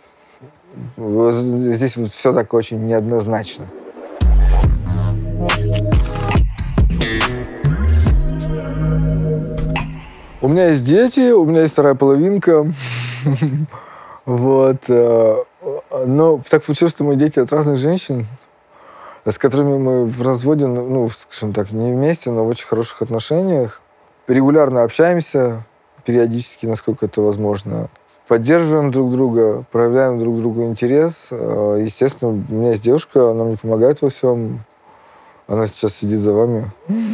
все так очень неоднозначно. У меня есть дети, у меня есть вторая половинка. Вот. Но так получилось, что мои дети от разных женщин, с которыми мы в разводе, скажем так, не вместе, но в очень хороших отношениях. Регулярно общаемся, периодически, насколько это возможно. Поддерживаем друг друга, проявляем друг другу интерес. Естественно, у меня есть девушка, она мне помогает во всем. Она сейчас сидит за вами.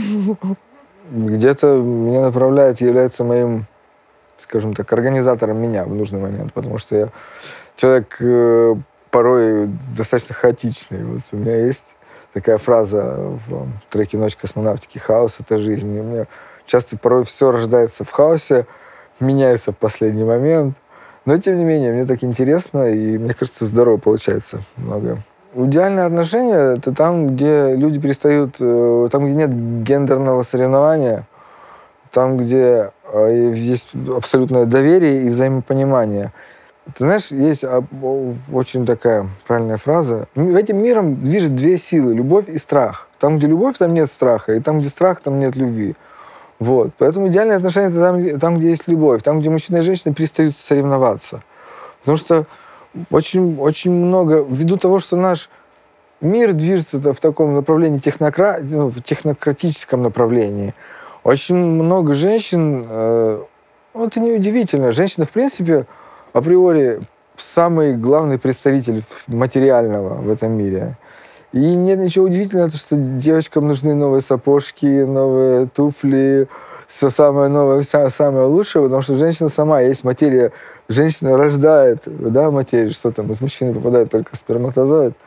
Где-то меня направляет, является моим, скажем так, организатором меня в нужный момент, потому что я человек порой достаточно хаотичный. Вот у меня есть такая фраза в треке «Ночь космонавтики», «Хаос — это жизнь». И у меня часто порой все рождается в хаосе, меняется в последний момент. Но, тем не менее, мне так интересно, и, мне кажется, здорово получается многое. Идеальные отношения — это там, где люди перестают... Там, где нет гендерного соревнования, там, где есть абсолютное доверие и взаимопонимание. Ты знаешь, есть очень такая правильная фраза. Этим миром движет две силы — любовь и страх. Там, где любовь, там нет страха, и там, где страх, там нет любви. Вот. Поэтому идеальные отношения — это там, где есть любовь, там, где мужчина и женщина перестают соревноваться. Потому что очень много, ввиду того, что наш мир движется в таком направлении, в технократическом направлении, очень много женщин, это неудивительно. Женщина, в принципе, априори самый главный представитель материального в этом мире. И нет ничего удивительного, что девочкам нужны новые сапожки, новые туфли, все самое новое, самое лучшее, потому что женщина сама есть материя. Женщина рождает, да, материю, что там, из мужчины попадает только сперматозоид.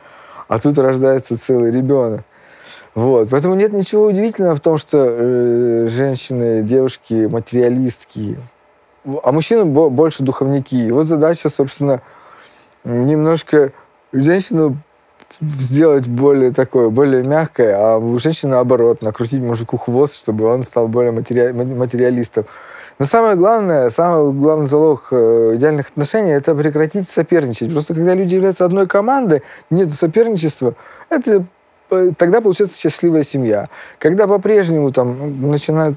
а тут рождается целый ребенок. Вот. Поэтому нет ничего удивительного в том, что женщины, девушки материалистки, а мужчины больше духовники. И вот задача, собственно, немножко женщину сделать более мягкой, а у женщины, наоборот, накрутить мужику хвост, чтобы он стал более материалистом. Но самый главный залог идеальных отношений – это прекратить соперничать. Просто когда люди являются одной командой, нет соперничества, тогда получается счастливая семья. Когда по-прежнему там начинает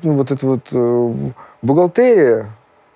бухгалтерия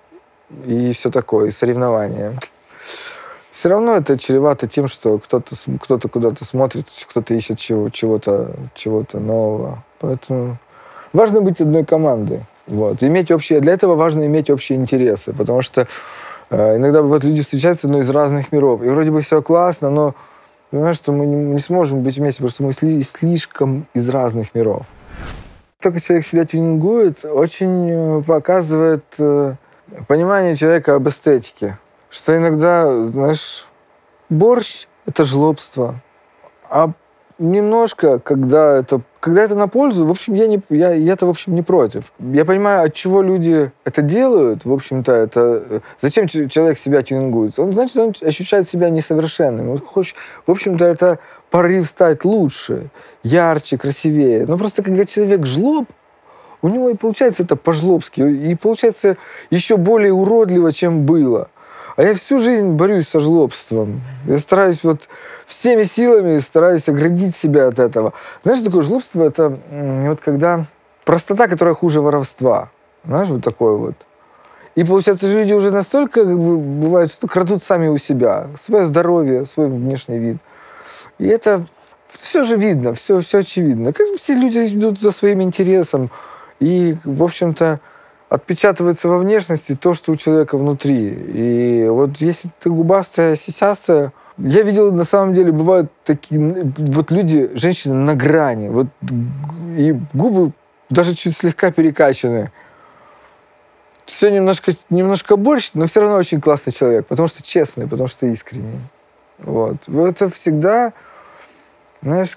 и все такое, и соревнования, все равно это чревато тем, что кто-то куда-то смотрит, кто-то ищет чего-то нового. Поэтому важно быть одной командой. Вот. Для этого важно иметь общие интересы, потому что иногда люди встречаются, но из разных миров. И вроде бы все классно, но понимаешь, что мы не сможем быть вместе, потому что мы слишком из разных миров. Только человек себя тюнингует, очень показывает понимание человека об эстетике. Что иногда, знаешь, борщ – это жлобство. А немножко, когда это на пользу, в общем, я-то, в общем, не против. Я понимаю, от чего люди это делают, в общем-то, зачем человек себя тюнингует? Значит, он ощущает себя несовершенным. В общем-то, это порыв стать лучше, ярче, красивее. Но просто, когда человек жлоб, у него и получается это по-жлобски, и получается еще более уродливо, чем было. А я всю жизнь борюсь со жлобством. Я стараюсь всеми силами оградить себя от этого. Знаешь, такое жлобство – это когда простота, которая хуже воровства. Знаешь, такое вот. И получается, что люди уже настолько, бывает, что крадут сами у себя. Свое здоровье, свой внешний вид. И это все же видно, все очевидно. Как все люди идут за своим интересом. И, в общем-то, отпечатывается во внешности то, что у человека внутри. И вот если ты губастая, сисястая, я видел, на самом деле, бывают такие люди, женщины на грани. И губы даже чуть слегка перекачаны. Все немножко борщ, но все равно очень классный человек, потому что честный, потому что искренний. Вот. Это всегда, знаешь,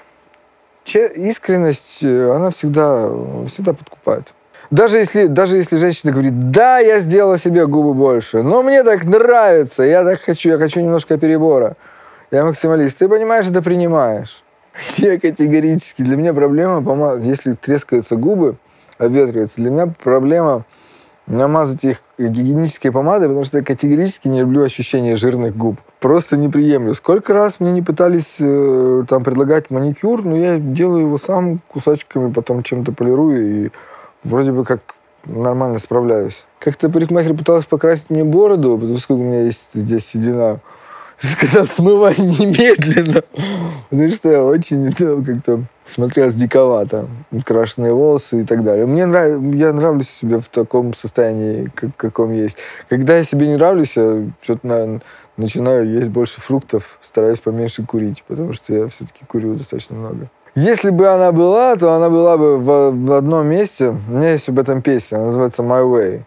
искренность, она всегда подкупает. Даже если женщина говорит, да, я сделала себе губы больше, но мне так нравится, я хочу немножко перебора. Я максималист. Ты понимаешь, это принимаешь. Я категорически. Для меня проблема, если трескаются губы, обветриваются, для меня проблема намазать их гигиенической помадой, потому что я категорически не люблю ощущение жирных губ. Просто не приемлю. Сколько раз мне не пытались предлагать маникюр, но я делаю его сам кусочками, потом чем-то полирую и вроде бы как нормально справляюсь. Как-то парикмахер пыталась покрасить мне бороду, потому что у меня есть здесь седина. Сказал, смывай немедленно. Потому что я очень как-то смотрелось диковато. Крашеные волосы и так далее. Я нравлюсь себе в таком состоянии, каком есть. Когда я себе не нравлюсь, я что-то начинаю есть больше фруктов, стараюсь поменьше курить, потому что я все-таки курю достаточно много. Если бы она была, то она была бы в одном месте. У меня есть об этом песня, она называется «My Way».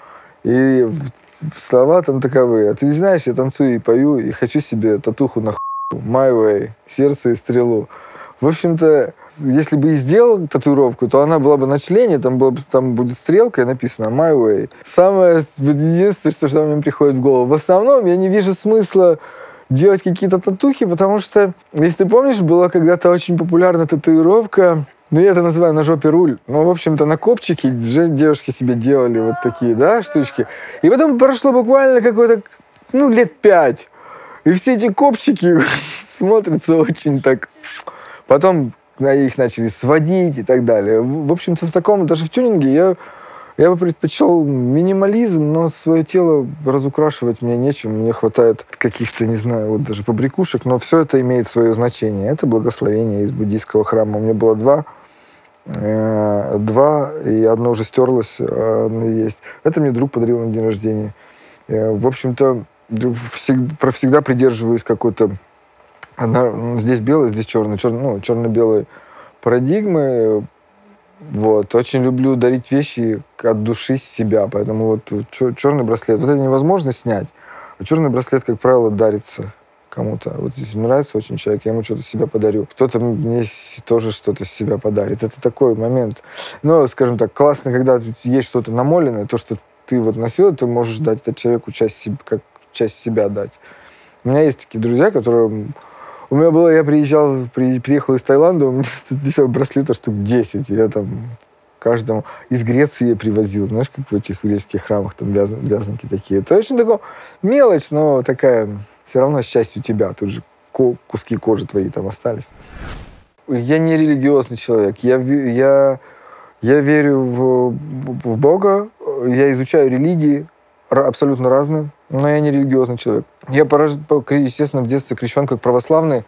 И слова там таковые. А ты не знаешь, я танцую и пою, и хочу себе татуху на хуй. «My Way», сердце и стрелу. В общем-то, если бы и сделал татуировку, то она была бы на члене, там будет стрелка и написано «My Way». Самое единственное, что мне приходит в голову. В основном я не вижу смысла делать какие-то татухи, потому что, если ты помнишь, была когда-то очень популярна татуировка, я это называю на жопе руль. В общем-то, на копчике девушки себе делали вот такие, да, штучки. И потом прошло буквально какое-то, лет 5. И все эти копчики смотрятся очень так. Потом их начали сводить и так далее. В общем-то, даже в тюнинге я бы предпочел минимализм, но свое тело разукрашивать мне нечем. Мне хватает каких-то, не знаю, даже побрякушек, но все это имеет свое значение. Это благословение из буддийского храма. У меня было два, и одно уже стерлось, а одно есть. Это мне друг подарил на день рождения. В общем-то, всегда придерживаюсь какой-то... Здесь белый, здесь черный. Черно-белой парадигмы. Очень люблю дарить вещи от души себя, поэтому черный браслет, это невозможно снять, а черный браслет, как правило, дарится кому-то. Вот если мне нравится очень человек, я ему что-то себя подарю. Кто-то мне тоже что-то с себя подарит. Это такой момент. Но, скажем так, классно, когда есть что-то намоленное, то, что ты вот носил, ты можешь дать этому человеку как часть себя дать. У меня есть такие друзья, которые... У меня было, я приехал из Таиланда, у меня висел браслетов штук 10, и я там каждому из Греции я привозил, знаешь, как в этих еврейских храмах, там вязанки такие. Это очень такая мелочь, но такая все равно с частью тебя. Тут же куски кожи твои там остались. Я не религиозный человек. Я верю в Бога, я изучаю религии абсолютно разные, но я не религиозный человек. Я, естественно, в детстве крещен как православный.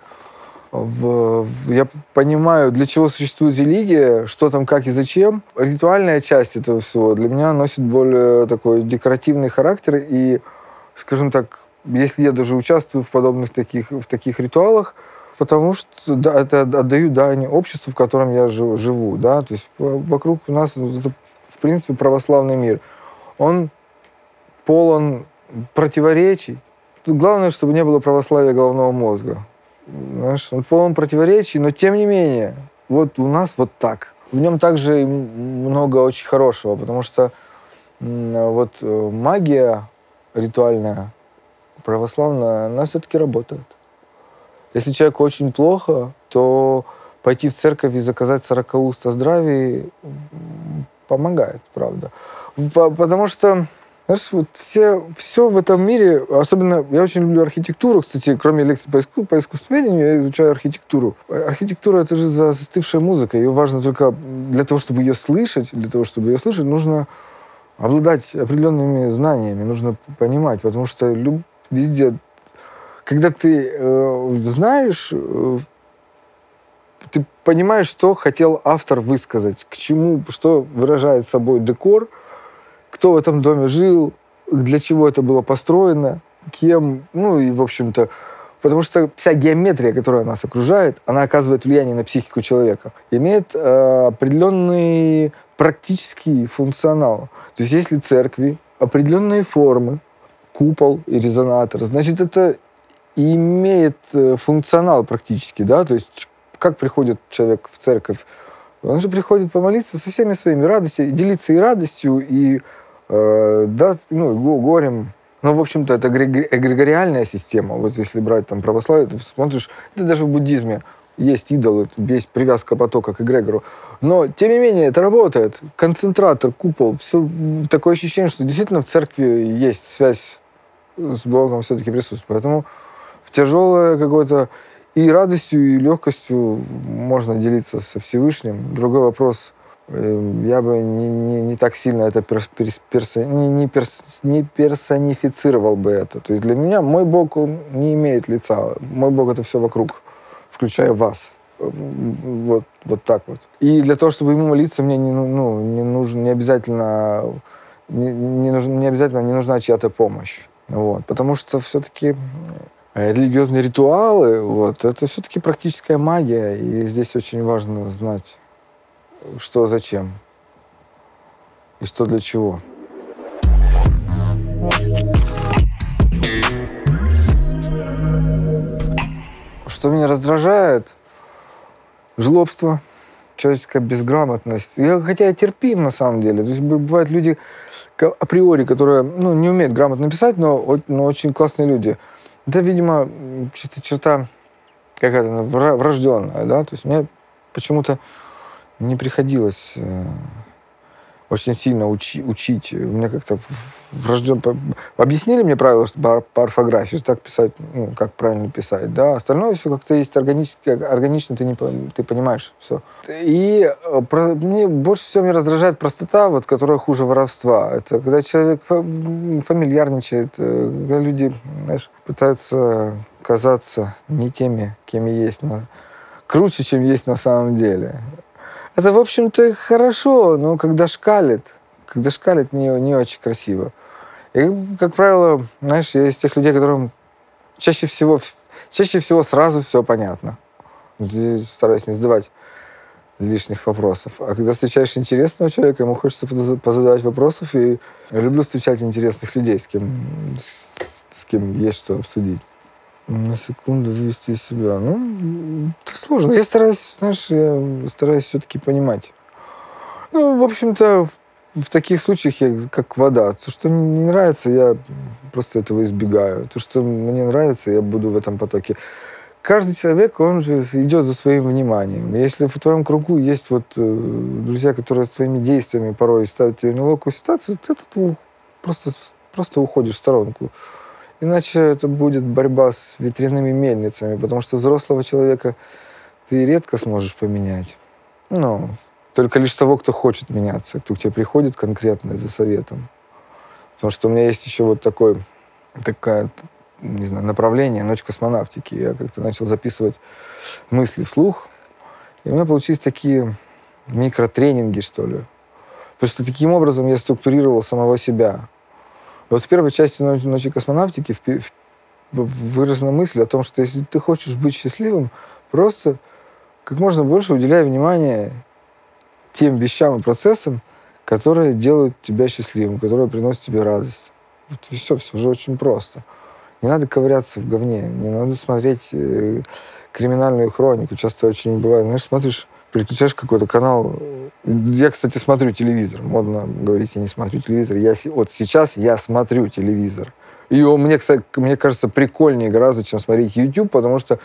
Я понимаю, для чего существует религия, что там, как и зачем. Ритуальная часть этого всего для меня носит более такой декоративный характер. И, скажем так, если я даже участвую в подобных таких ритуалах, потому что да, это отдаю дань обществу, в котором я живу. Да? То есть вокруг у нас, в принципе, православный мир. Он полон противоречий. Главное, чтобы не было православия головного мозга. Знаешь, он полон противоречий, но тем не менее, вот у нас вот так. В нем также и много очень хорошего, потому что вот магия ритуальная, православная, она все-таки работает. Если человеку очень плохо, то пойти в церковь и заказать 40 уст о здравии помогает, правда. Потому что, знаешь, вот все в этом мире, особенно я очень люблю архитектуру, кстати, кроме лекций по искусствоведению, я изучаю архитектуру. Архитектура — это же застывшая музыка, ее важно только для того, чтобы ее слышать, нужно обладать определенными знаниями, нужно понимать, потому что везде, когда ты знаешь, ты понимаешь, что хотел автор высказать, к чему, что выражает собой декор, кто в этом доме жил, для чего это было построено, кем, ну и, в общем-то, потому что вся геометрия, которая нас окружает, она оказывает влияние на психику человека, имеет определенный практический функционал. То есть если церкви определенные формы, купол и резонатор, значит, это имеет функционал практически, да, то есть как приходит человек в церковь? Он же приходит помолиться со всеми своими радостями, делиться и радостью, и горем. Ну, в общем-то, это эгрегориальная система. Вот если брать там православие, ты смотришь, это даже в буддизме есть идолы, есть привязка потока к эгрегору. Но, тем не менее, это работает. Концентратор, купол, все такое ощущение, что действительно в церкви есть связь с Богом, все-таки присутствует. Поэтому в тяжелое какое-то и радостью, и легкостью можно делиться со Всевышним. Другой вопрос, я бы не так сильно это не персонифицировал бы это. То есть для меня мой Бог, он не имеет лица. Мой Бог — это все вокруг, включая вас. Вот так вот. И для того, чтобы ему молиться, мне не нужна чья-то помощь. Вот. Потому что все-таки религиозные ритуалы, это все-таки практическая магия, и здесь очень важно знать, что зачем и что для чего. Что меня раздражает? Жлобство, человеческая безграмотность. Хотя я терпим на самом деле. То есть бывают люди априори, которые не умеют грамотно писать, но очень классные люди. Это, видимо, черта какая-то врожденная, да, то есть мне почему-то не приходилось очень сильно учить. Мне как-то врожденно объяснили мне правила по орфографии, так писать, как правильно писать, да, остальное все как-то есть органично, ты понимаешь все. И мне больше всего раздражает простота, которая хуже воровства. Это когда человек фамильярничает, когда люди, знаешь, пытаются казаться не теми, кем есть, круче, чем есть на самом деле. Это, в общем-то, хорошо, но когда шкалит не очень красиво. И, как правило, знаешь, я из тех людей, которым чаще всего сразу все понятно. Здесь стараюсь не задавать лишних вопросов. А когда встречаешь интересного человека, ему хочется позадавать вопросов, и я люблю встречать интересных людей, с кем есть что обсудить. На секунду вывести из себя. Ну, это сложно. Я стараюсь, знаешь, все-таки понимать. Ну, в общем-то, в таких случаях я как вода. То, что не нравится, я просто этого избегаю. То, что мне нравится, я буду в этом потоке. Каждый человек, он же идет за своим вниманием. Если в твоем кругу есть вот друзья, которые своими действиями порой ставят тебя в неловкую ситуацию, ты просто уходишь в сторонку. Иначе это будет борьба с ветряными мельницами, потому что взрослого человека ты редко сможешь поменять. Ну, только лишь того, кто хочет меняться, кто к тебе приходит конкретно за советом. Потому что у меня есть еще вот такое не знаю, направление «Ночь космонавтики». Я как-то начал записывать мысли вслух, и у меня получились такие микротренинги, что ли. Потому что таким образом я структурировал самого себя. Вот в первой части «Ночи космонавтики» выражена мысль о том, что если ты хочешь быть счастливым, просто как можно больше уделяй внимание тем вещам и процессам, которые делают тебя счастливым, которые приносят тебе радость. Вот и все уже очень просто. Не надо ковыряться в говне, не надо смотреть криминальную хронику. Часто очень бывает, знаешь, смотришь, переключаешь какой-то канал. Я, кстати, смотрю телевизор. Модно говорить, я не смотрю телевизор. Вот сейчас я смотрю телевизор. И он мне, кстати, мне кажется, прикольнее гораздо, чем смотреть YouTube, потому что,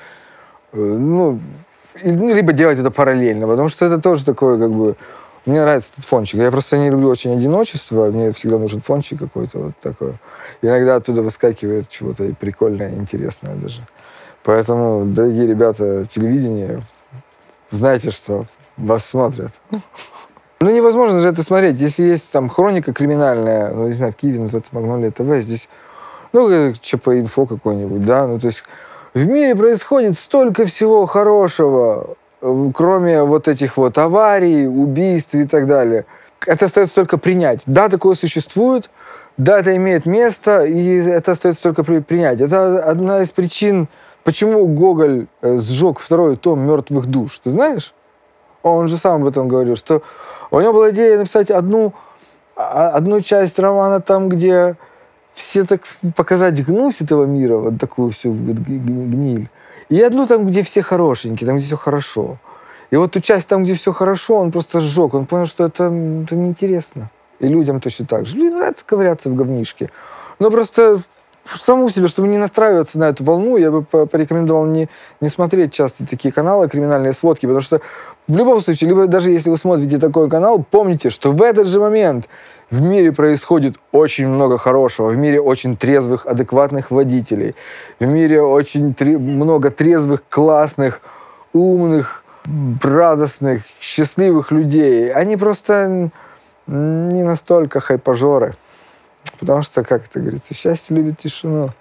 либо делать это параллельно, потому что это тоже такое, как бы, мне нравится этот фончик. Я просто не люблю очень одиночество, мне всегда нужен фончик какой-то вот такой. Иногда оттуда выскакивает чего-то и прикольное, интересное даже. Поэтому, дорогие ребята, телевидение, знаете, что вас смотрят. Ну, невозможно же это смотреть. Если есть там хроника криминальная, ну, не знаю, в Киеве называется «Магнолия ТВ», здесь, ЧП-инфо какой-нибудь, да, ну, то есть в мире происходит столько всего хорошего, кроме вот этих вот аварий, убийств и так далее. Это остается только принять. Да, такое существует, да, это имеет место, и это остается только принять. Это одна из причин, почему Гоголь сжег второй том «Мертвых душ». Ты знаешь? Он же сам об этом говорил, что у него была идея написать одну часть романа там, где все так показать гнусь этого мира, вот такую всю гниль. И одну там, где все хорошенькие, там, где все хорошо. И вот ту часть там, где все хорошо, он просто сжег. Он понял, что это неинтересно. И людям точно так же. Людям нравится ковыряться в говнишке. Но просто саму себе, чтобы не настраиваться на эту волну, я бы порекомендовал не смотреть часто такие каналы, криминальные сводки, потому что в любом случае, либо даже если вы смотрите такой канал, помните, что в этот же момент в мире происходит очень много хорошего, в мире очень трезвых, адекватных водителей, в мире очень много трезвых, классных, умных, радостных, счастливых людей. Они просто не настолько хайпажоры. Потому что, как это говорится, счастье любит тишину.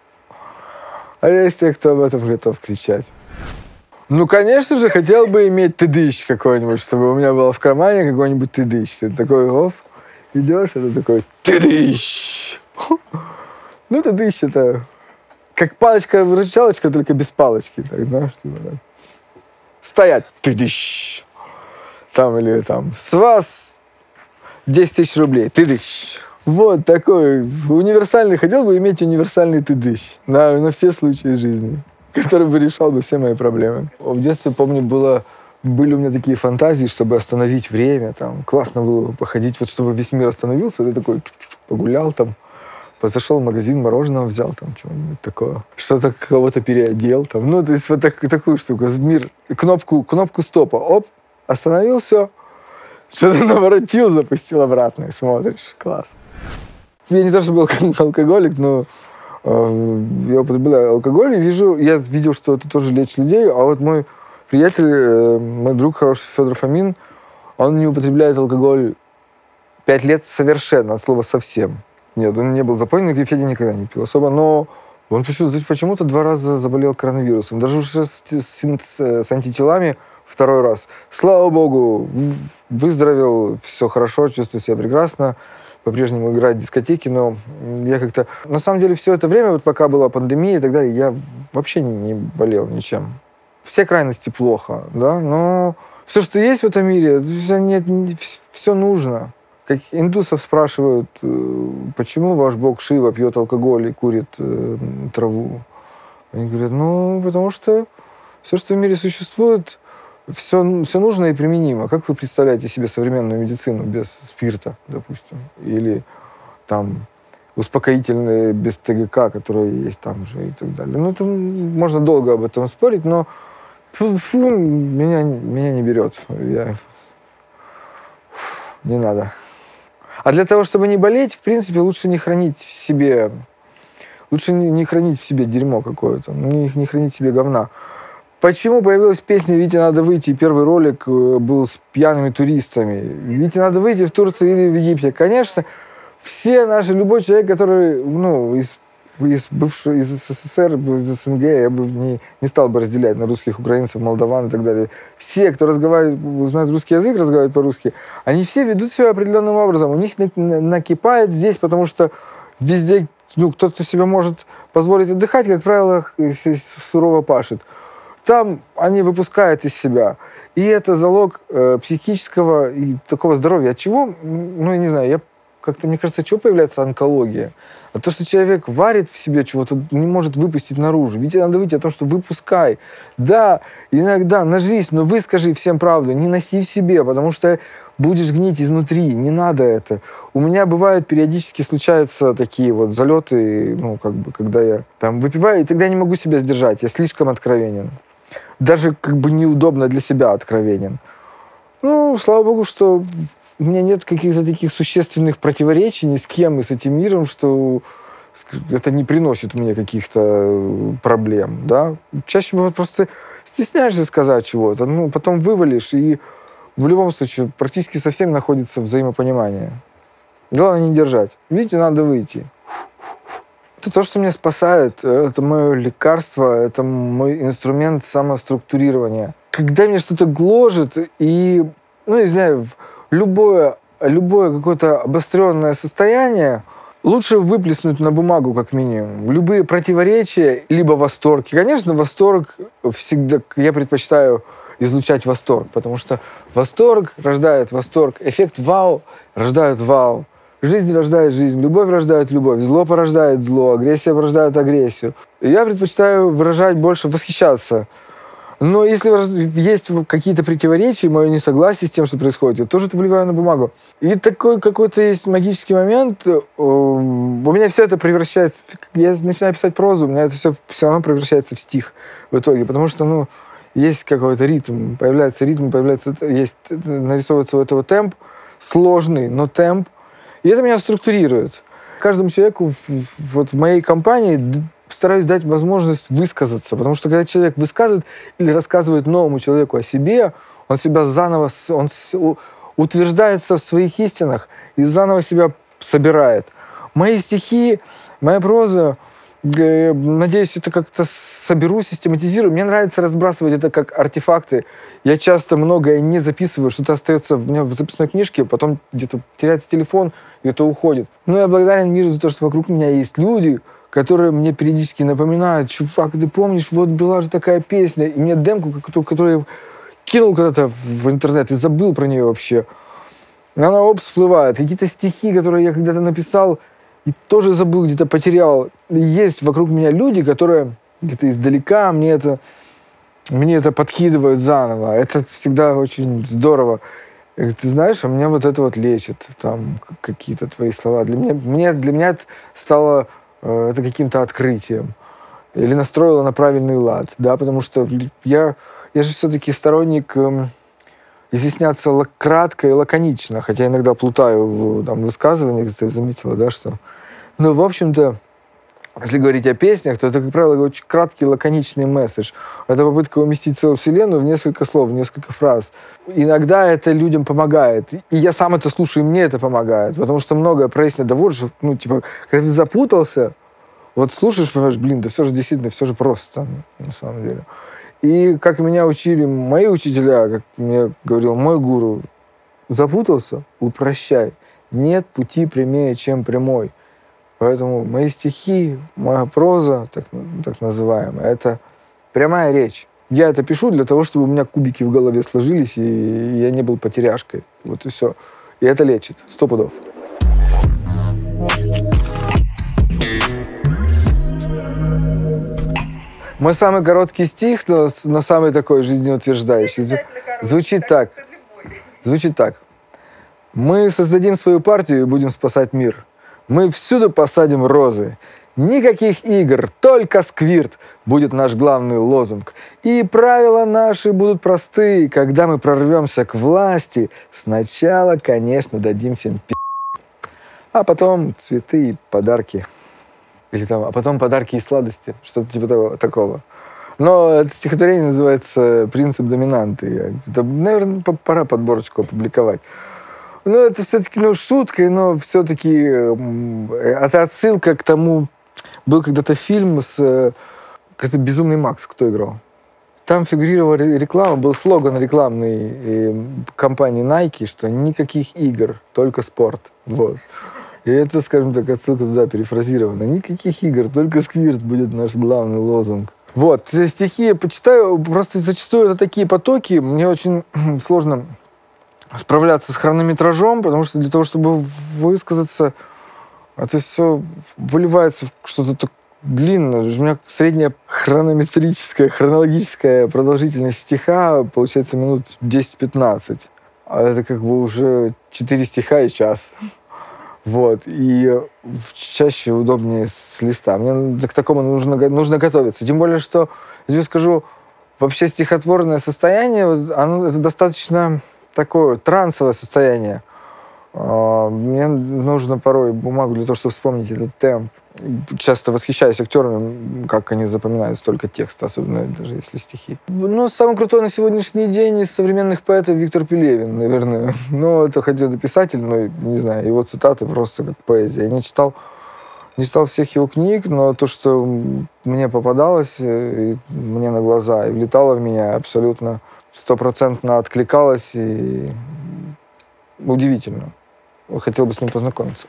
А есть те, кто об этом готов кричать. Ну, конечно же, хотел бы иметь тыдыщ какой-нибудь, чтобы у меня было в кармане какой-нибудь тыдыщ. Ты такой, оп, идешь, это такой тыдыщ. Ну, тыдыщ это как палочка-выручалочка, только без палочки. Так, знаешь, типа так. Стоять, тыдыщ. Там или там, с вас 10 тысяч рублей, тыдыщ. Вот такой универсальный, хотел бы иметь универсальный тыдыщ на все случаи жизни, который бы решал бы все мои проблемы. В детстве, помню, были у меня такие фантазии, чтобы остановить время, там, классно было походить, вот чтобы весь мир остановился, ты такой погулял там, зашел в магазин, мороженого взял, там, чего-нибудь такое, что-то кого-то переодел, там, ну, то есть вот такую штуку, мир, кнопку стопа, оп, остановил, все, что-то наворотил, запустил обратно, и смотришь, класс. Я не то, что был алкоголик, но я употребляю алкоголь и я видел, что это тоже лечит людей. А вот мой приятель, мой друг хороший Федор Фомин, он не употребляет алкоголь 5 лет совершенно, от слова совсем. Нет, он не был запойным, и Федя никогда не пил особо, но он почему-то 2 раза заболел коронавирусом. Даже уже с антителами 2 раз. Слава богу, выздоровел, все хорошо, чувствую себя прекрасно. По-прежнему играть в дискотеки, но я как-то... На самом деле, все это время, вот пока была пандемия и так далее, я вообще не болел ничем. Все крайности плохо, да, но все, что есть в этом мире, все нужно. Как индусов спрашивают, почему ваш бог Шива пьет алкоголь и курит траву. Они говорят, ну, потому что все, что в мире существует, все нужно и применимо. Как вы представляете себе современную медицину без спирта, допустим? Или там успокоительные без ТГК, которые есть там уже и так далее. Ну, это можно долго об этом спорить, но меня не берет. Не надо. А для того, чтобы не болеть, в принципе, лучше не хранить в себе... Лучше не хранить в себе дерьмо какое-то, не хранить в себе говна. Почему появилась песня «Вите надо выйти», и первый ролик был с пьяными туристами? «Вите надо выйти» в Турции или в Египте? Конечно, все наши, любой человек, который, ну, из СССР, из СНГ, я бы не стал бы разделять на русских, украинцев, молдаван и так далее. Все, кто разговаривает, знает русский язык, разговаривает по-русски, они все ведут себя определенным образом. У них накипает здесь, потому что везде, ну, кто-то себе может позволить отдыхать, как правило, сурово пашет. Там они выпускают из себя. И это залог психического и такого здоровья. От чего, ну, я не знаю, мне кажется, от чего появляется онкология? От того, что человек варит в себе чего-то, не может выпустить наружу. Ведь надо выйти о том, что выпускай. Да, иногда нажрись, но выскажи всем правду. Не носи в себе, потому что будешь гнить изнутри. Не надо это. У меня бывают, периодически случаются такие вот залеты, ну, как бы, когда я там выпиваю, и тогда я не могу себя сдержать. Я слишком откровенен. Даже как бы неудобно для себя откровенен. Ну, слава богу, что у меня нет каких-то таких существенных противоречий ни с кем и с этим миром, что это не приносит мне каких-то проблем, да. Чаще бывает просто стесняешься сказать чего-то, ну, потом вывалишь, и в любом случае практически со всеми находится взаимопонимание. Главное не держать. Видите, надо выйти. Это то, что меня спасает, это мое лекарство, это мой инструмент самоструктурирования. Когда меня что-то гложет, и, ну, не знаю, любое какое-то обостренное состояние лучше выплеснуть на бумагу, как минимум. Любые противоречия, либо восторг. И, конечно, восторг всегда, я предпочитаю излучать восторг, потому что восторг рождает восторг, эффект вау рождает вау. Жизнь рождает жизнь, любовь рождает любовь, зло порождает зло, агрессия порождает агрессию. И я предпочитаю выражать больше, восхищаться. Но если есть какие-то противоречия, мое несогласие с тем, что происходит, я тоже это вливаю на бумагу. И такой какой-то есть магический момент. У меня все это превращается... Я начинаю писать прозу, у меня это все равно превращается в стих в итоге. Потому что, ну, есть какой-то ритм, нарисовывается у этого темп, сложный, но темп. И это меня структурирует. Каждому человеку вот в моей компании стараюсь дать возможность высказаться. Потому что когда человек высказывает или рассказывает новому человеку о себе, он себя заново, он утверждается в своих истинах и заново себя собирает. Мои стихи, моя проза, надеюсь, это как-то соберу, систематизирую. Мне нравится разбрасывать это как артефакты. Я часто многое не записываю, что-то остается у меня в записной книжке, потом где-то теряется телефон, и это уходит. Но я благодарен миру за то, что вокруг меня есть люди, которые мне периодически напоминают: чувак, ты помнишь, вот была же такая песня, и мне демку, которую я кинул когда-то в интернет и забыл про нее вообще. И она всплывает. Какие-то стихи, которые я когда-то написал, и тоже забыл, где-то потерял. И есть вокруг меня люди, которые где-то издалека мне это подкидывают заново. Это всегда очень здорово. И ты знаешь, а меня вот это вот лечит. Там какие-то твои слова. Для меня это стало это каким-то открытием. Или настроило на правильный лад. Да? Потому что я же все-таки сторонник изъясняться кратко и лаконично. Хотя иногда плутаю в высказываниях, ты заметила, да, что... Ну, в общем-то, если говорить о песнях, то это, как правило, очень краткий, лаконичный месседж. Это попытка уместить целую вселенную в несколько слов, в несколько фраз. Иногда это людям помогает. И я сам это слушаю, и мне это помогает. Потому что многое проясняет. Да вот же, ну, типа, когда ты запутался, вот слушаешь, понимаешь, блин, да все же действительно, все же просто, на самом деле. И как меня учили мои учителя, как мне говорил мой гуру: запутался, упрощай. Нет пути прямее, чем прямой. Поэтому мои стихи, моя проза, так называемая, это прямая речь. Я это пишу для того, чтобы у меня кубики в голове сложились, и я не был потеряшкой. Вот и все. И это лечит. 100 пудов. Мой самый короткий стих, но самый такой жизнеутверждающий. Звучит так. Звучит так. Мы создадим свою партию и будем спасать мир. Мы всюду посадим розы. Никаких игр, только сквирт будет наш главный лозунг. И правила наши будут простые. Когда мы прорвемся к власти, сначала, конечно, дадим всем а потом цветы и подарки. Или там, а потом подарки и сладости. Что-то типа такого. Но это стихотворение называется «Принцип доминанты». Это, наверное, пора подборочку опубликовать. Но это все-таки, шутка, но все-таки это отсылка к тому... Был когда-то фильм с... Как-то «Безумный Макс», кто играл? Там фигурировала реклама, был слоган рекламный компании Nike, что никаких игр, только спорт. Вот. И это, скажем так, отсылка туда перефразирована. Никаких игр, только сквирт будет наш главный лозунг. Вот, стихи я почитаю, просто зачастую это такие потоки, мне очень сложно справляться с хронометражом, потому что для того, чтобы высказаться, это все выливается в что-то длинное. У меня средняя хронологическая продолжительность стиха получается минут 10-15. А это как бы уже 4 стиха и час. Вот. И чаще удобнее с листа. Мне к такому нужно готовиться. Тем более, что, я тебе скажу, вообще стихотворное состояние, это достаточно такое трансовое состояние. Мне нужно порой бумагу для того, чтобы вспомнить этот темп. Часто восхищаюсь актерами, как они запоминают столько текста, особенно даже если стихи. Ну, самый крутой на сегодняшний день из современных поэтов Виктор Пелевин, наверное. Ну, это хотя бы писатель, но, не знаю, его цитаты просто как поэзия. Я не читал всех его книг, но то, что мне попадалось мне на глаза и влетало в меня, абсолютно 100% откликалось и удивительно. Хотел бы с ним познакомиться.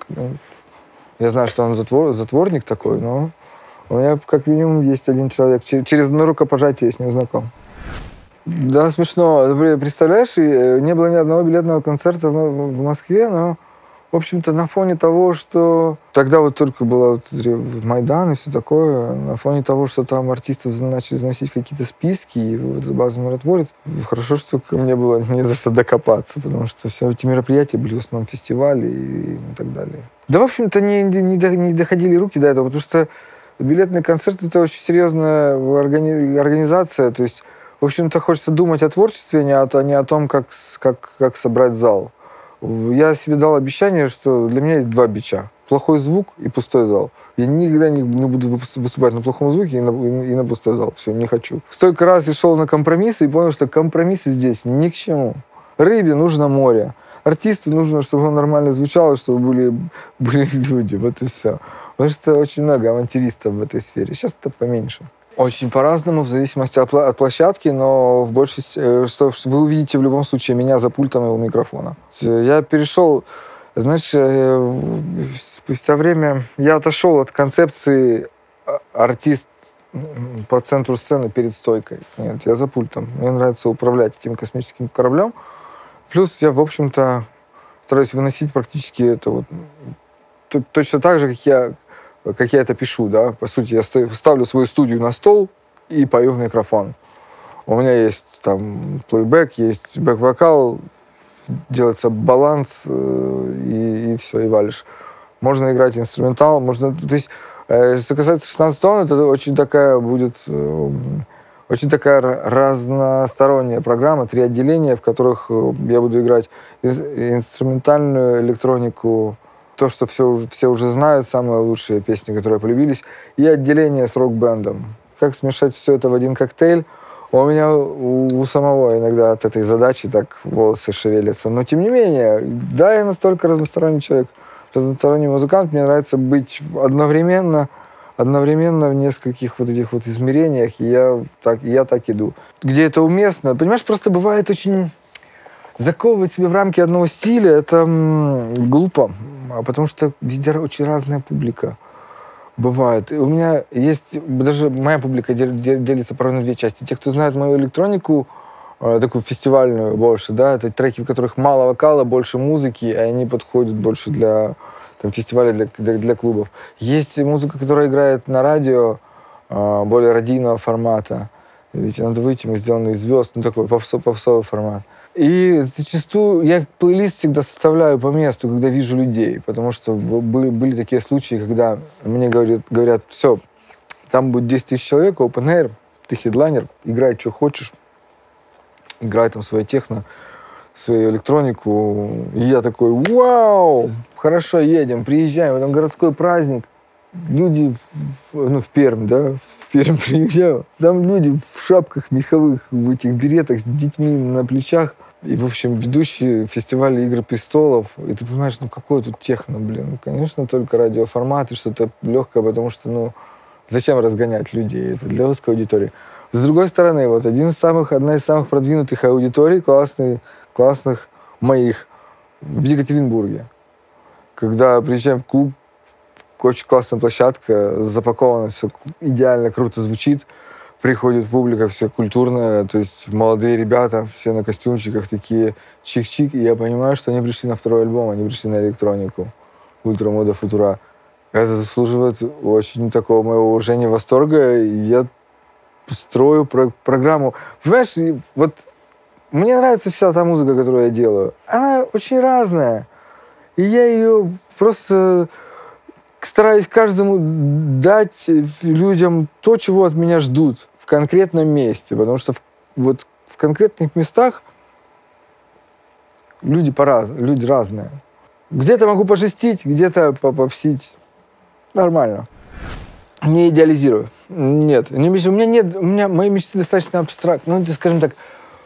Я знаю, что он затворник такой, но у меня как минимум есть один человек. Через одно рукопожатие я с ним знаком. Да, смешно. Например, представляешь, не было ни одного билетного концерта в Москве, но, в общем-то, на фоне того, что... Тогда вот только был Майдан и все такое, на фоне того, что там артистов начали заносить какие-то списки, и вот этот базовый миротворец, хорошо, что ко мне было не за что докопаться, потому что все эти мероприятия были в основном фестивали и так далее. Да, в общем-то, не доходили руки до этого, потому что билетный концерт — это очень серьезная организация, то есть, в общем-то, хочется думать о творчестве, а не о том, как собрать зал. Я себе дал обещание, что для меня есть 2 бича. Плохой звук и пустой зал. Я никогда не буду выступать на плохом звуке и на пустой зал. Все, не хочу. Столько раз я шел на компромиссы и понял, что компромиссы здесь ни к чему. Рыбе нужно море. Артисту нужно, чтобы он нормально звучал, чтобы были люди. Вот и все. Потому что очень много авантюристов в этой сфере. Сейчас это поменьше. Очень по-разному, в зависимости от площадки, но в большей, что вы увидите в любом случае меня за пультом и у микрофона. Я перешел, знаешь, спустя время я отошел от концепции артист по центру сцены перед стойкой. Нет, я за пультом. Мне нравится управлять этим космическим кораблем. Плюс я, в общем-то, стараюсь выносить практически это вот точно так же, как я это пишу, да. По сути, я ставлю свою студию на стол и пою в микрофон. У меня есть там плейбэк, есть бэк-вокал, делается баланс, и все, и валишь. Можно играть инструментал, можно... То есть, что касается 16 тонн, это очень такая будет... Очень такая разносторонняя программа, 3 отделения, в которых я буду играть инструментальную электронику, то, что все уже знают, самые лучшие песни, которые полюбились, и отделение с рок-бендом. Как смешать все это в один коктейль? У меня у самого иногда от этой задачи так волосы шевелятся. Но тем не менее, да, я настолько разносторонний человек, разносторонний музыкант, мне нравится быть одновременно в нескольких вот этих вот измерениях, и я так иду. Где это уместно? Понимаешь, просто бывает очень... Заковывать себя в рамки одного стиля — это глупо, потому что везде очень разная публика бывает. И у меня есть... Даже моя публика делится на 2 части. Те, кто знает мою электронику, такую фестивальную больше, да, это треки, в которых мало вокала, больше музыки, и они подходят больше для... Там, фестиваля для клубов. Есть музыка, которая играет на радио, более радийного формата. Ведь «Надо выйти» мы сделаны из звезд, ну, такой попсовый формат. И зачастую я плейлист всегда составляю по месту, когда вижу людей, потому что были такие случаи, когда мне говорят, все, там будет 10 тысяч человек, open air, ты хедлайнер, играй, что хочешь, играй там свою техно, свою электронику. И я такой, вау, хорошо, едем, приезжаем, там городской праздник. Люди, в Пермь, да, в Пермь приезжаю, там люди в шапках меховых, в этих беретах с детьми на плечах. И, в общем, ведущие фестиваля «Игры престолов». И ты понимаешь, ну какое тут техно, блин. Ну, конечно, только радиоформат и что-то легкое, потому что, ну, зачем разгонять людей? Это для узкой аудитории. С другой стороны, вот одна из самых продвинутых аудиторий, классных моих, в Екатеринбурге. Когда приезжаем в клуб, очень классная площадка, запаковано все идеально, круто звучит. Приходит публика, все культурная, то есть молодые ребята, все на костюмчиках такие, чик-чик. И я понимаю, что они пришли на второй альбом, они пришли на электронику. Ультрамода Футура. Это заслуживает очень такого моего уважения, восторга. И я строю программу. Понимаешь, вот мне нравится вся та музыка, которую я делаю. Она очень разная. И я ее просто стараюсь каждому дать людям то, чего от меня ждут в конкретном месте. Потому что вот в конкретных местах люди разные. Где-то могу пожестить, где-то попсить. Нормально. Не идеализирую. Нет. У меня мои мечты достаточно абстрактны. Ну, скажем так,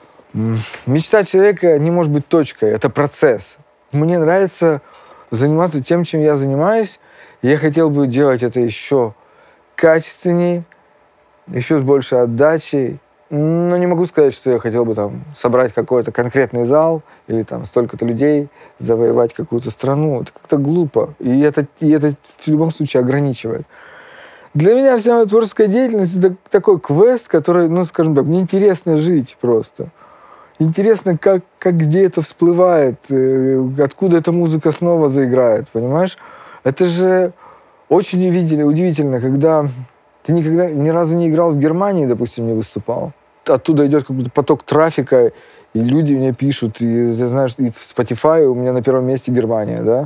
мечта человека не может быть точкой. Это процесс. Мне нравится заниматься тем, чем я занимаюсь. Я хотел бы делать это еще качественнее, еще с большей отдачей. Но не могу сказать, что я хотел бы там собрать какой-то конкретный зал или там столько-то людей, завоевать какую-то страну. Это как-то глупо. И это в любом случае ограничивает. Для меня вся моя творческая деятельность — это такой квест, который, ну, скажем так, мне интересно жить просто. Интересно, как где это всплывает, откуда эта музыка снова заиграет, понимаешь? Это же очень удивительно, когда ты никогда ни разу не играл в Германии, допустим, не выступал. Оттуда идет какой-то поток трафика, и люди мне пишут, и я знаю, что и в Spotify у меня на первом месте Германия, да,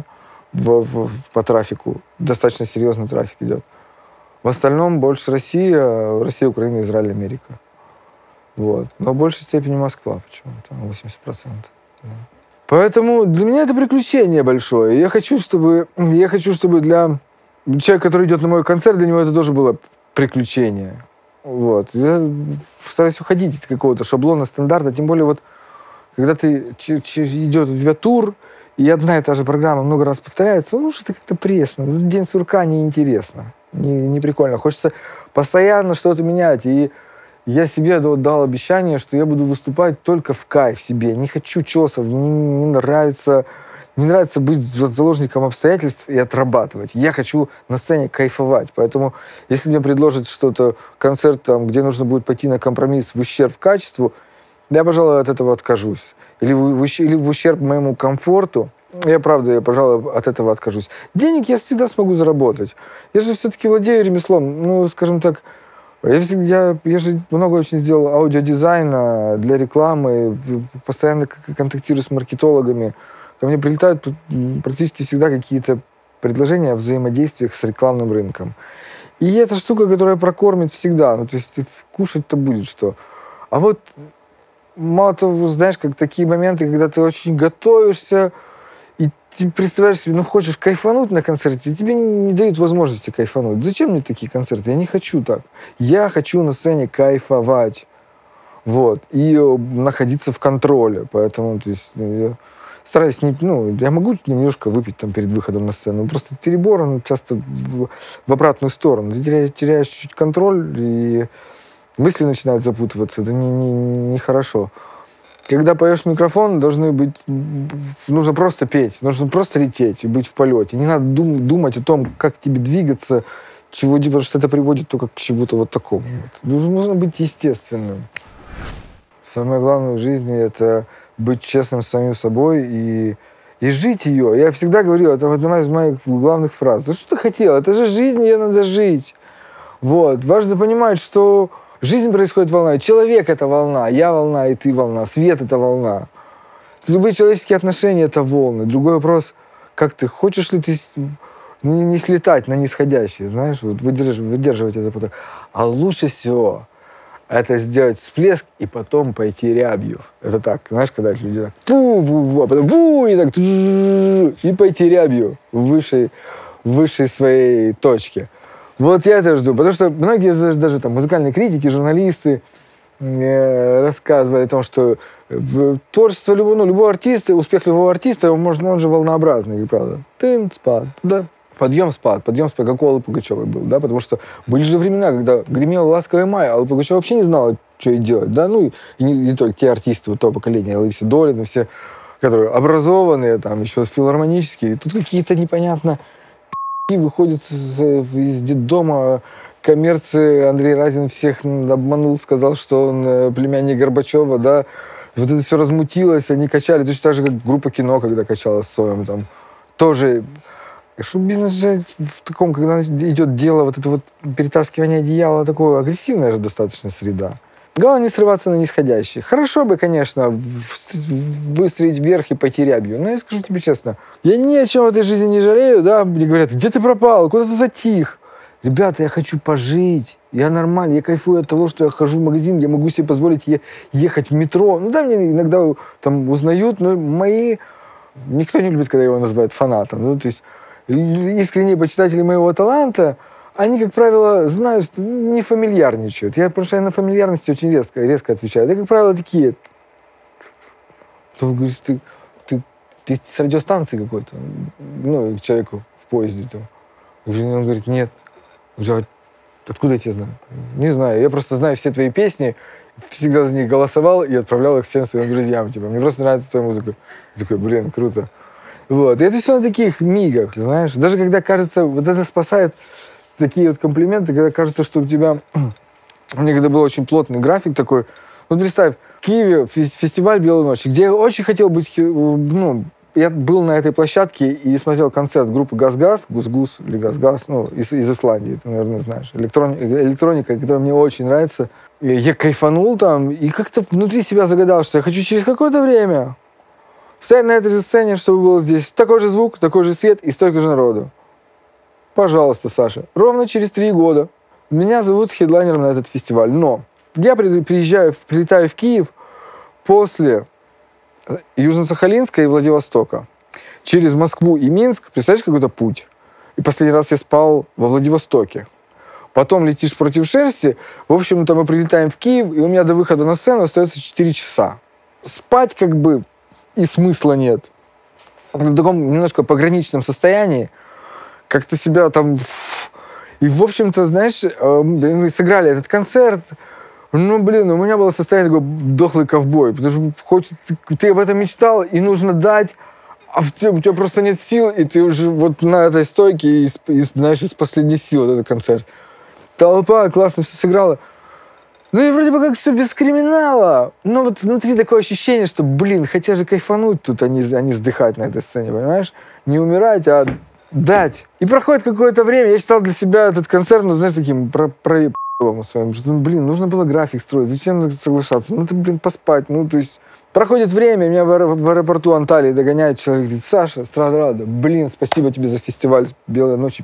по трафику. Достаточно серьезный трафик идет. В остальном больше Россия, Украина, Израиль, Америка. Вот. Но в большей степени Москва почему-то, 80%. Да. Поэтому для меня это приключение большое. Я хочу, чтобы для человека, который идет на мой концерт, для него это тоже было приключение. Вот. Я стараюсь уходить от какого-то шаблона, стандарта. Тем более, вот, когда идет у тебя тур, и одна и та же программа много раз повторяется, ну, что-то как-то пресно. День сурка неинтересно, не прикольно. Хочется постоянно что-то менять. И я себе дал обещание, что я буду выступать только в кайф себе. Не хочу чесов, не нравится быть заложником обстоятельств и отрабатывать. Я хочу на сцене кайфовать. Поэтому, если мне предложат что-то, концерт, там, где нужно будет пойти на компромисс в ущерб качеству, я, пожалуй, от этого откажусь. Или в ущерб моему комфорту, пожалуй, от этого откажусь. Денег я всегда смогу заработать. Я же все-таки владею ремеслом. Ну, скажем так, я же много очень сделал аудиодизайна для рекламы, постоянно контактирую с маркетологами. Ко мне прилетают практически всегда какие-то предложения о взаимодействиях с рекламным рынком. И это штука, которая прокормит всегда. Ну, то есть кушать-то будет что. А вот мало того, знаешь, как такие моменты, когда ты очень готовишься, и ты представляешь себе, ну, хочешь кайфануть на концерте, и тебе не дают возможности кайфануть. Зачем мне такие концерты? Я не хочу так. Я хочу на сцене кайфовать. Вот. И находиться в контроле. Поэтому, то есть, я стараюсь я могу немножко выпить там перед выходом на сцену. Просто перебор, он часто в обратную сторону. Ты теряешь чуть-чуть контроль, и мысли начинают запутываться. Это нехорошо. Когда поешь в микрофон, нужно просто петь, нужно просто лететь и быть в полете. Не надо думать о том, как тебе двигаться, потому что это приводит только к чему-то вот такому. Нужно быть естественным. Самое главное в жизни — это быть честным с самим собой и жить ее. Я всегда говорил, это одна из моих главных фраз. Да что ты хотел? Это же жизнь, ее надо жить. Вот. Важно понимать, что жизнь происходит волной. Человек — это волна, я волна, и ты волна, свет — это волна. Любые человеческие отношения — это волны. Другой вопрос, как ты, хочешь ли ты не слетать на нисходящие, знаешь, вот выдерживать это поток. А лучше всего это сделать всплеск и потом пойти рябью. Это так, знаешь, когда люди так а потом и так и пойти рябью в высшей своей точке. Вот я это жду, потому что многие даже там музыкальные критики, журналисты рассказывали о том, что творчество любого артиста, успех любого артиста, он же волнообразный, как правило. Спад, да. Подъем, спад, как у Аллы Пугачевой был, да, потому что были же времена, когда гремел «Ласковый май», Алла Пугачева вообще не знала, что ей делать, да, ну, и не только те артисты вот того поколения, Лариса Долина, все, которые образованные, там, еще филармонические, тут какие-то непонятно выходят из детдома, коммерции, Андрей Разин всех обманул, сказал, что он племянник Горбачева, да, вот это все размутилось, они качали, точно так же, как группа «Кино», когда качала с Соем, там, тоже. Что бизнес же в таком, когда идет дело, вот это вот перетаскивание одеяла, такое агрессивная же достаточно среда. Главное не срываться на нисходящие. Хорошо бы, конечно, выстрелить вверх и пойти рябью. Но я скажу тебе честно, я ни о чем в этой жизни не жалею, да, мне говорят, где ты пропал, куда ты затих? Ребята, я хочу пожить, я нормально, я кайфую от того, что я хожу в магазин, я могу себе позволить ехать в метро. Ну да, мне иногда там узнают, но никто не любит, когда его называют фанатом. Ну, то есть искренние почитатели моего таланта, они, как правило, знают, что не фамильярничают. Потому что я на фамильярности очень резко отвечаю. Это, как правило, такие. Ты говоришь, ты с радиостанции какой-то? Ну, к человеку в поезде. Там. Он говорит, нет. Я, откуда я тебя знаю? Не знаю. Я просто знаю все твои песни, всегда за них голосовал и отправлял их всем своим друзьям. Типа, мне просто нравится твоя музыка. Я такой, блин, круто. Вот. И это все на таких мигах, знаешь. Даже когда кажется, вот это спасает такие вот комплименты, когда кажется, что у тебя... У меня когда был очень плотный график такой. Вот представь, в Киеве фестиваль «Белой ночи», где я очень хотел быть... Ну, я был на этой площадке и смотрел концерт группы «Газ-Газ», «Гус-Гус» или «Газ-Газ», ну, из Исландии, ты, наверное, знаешь. Электроника, которая мне очень нравится. И я кайфанул там и как-то внутри себя загадал, что я хочу через какое-то время стоять на этой же сцене, чтобы был здесь такой же звук, такой же свет и столько же народу. Пожалуйста, Саша. Ровно через 3 года меня зовут хедлайнером на этот фестиваль. Но я прилетаю в Киев после Южно-Сахалинска и Владивостока. Через Москву и Минск. Представляешь, какой-то путь? И последний раз я спал во Владивостоке. Потом летишь против шерсти. В общем-то, мы прилетаем в Киев, и у меня до выхода на сцену остается 4 часа. Спать как бы и смысла нет. В таком немножко пограничном состоянии. Как-то себя там... И, в общем-то, знаешь, мы сыграли этот концерт. Ну, блин, у меня было состояние такой дохлый ковбой. Потому что ты об этом мечтал, и нужно дать, а у тебя просто нет сил, и ты уже вот на этой стойке, знаешь, из последних сил вот этот концерт. Толпа классно все сыграла. Ну и вроде бы как все без криминала. Но вот внутри такое ощущение, что, блин, хотя же кайфануть тут, а не сдыхать на этой сцене, понимаешь? Не умирать, а дать. И проходит какое-то время, я считал для себя этот концерт, ну, знаешь, таким проебом своим, что, ну, блин, нужно было график строить, зачем соглашаться? Ну, ты, блин, поспать, ну, то есть... Проходит время, меня в аэропорту Анталии догоняет человек, говорит, Саша, Страдрада, блин, спасибо тебе за фестиваль «Белой ночи».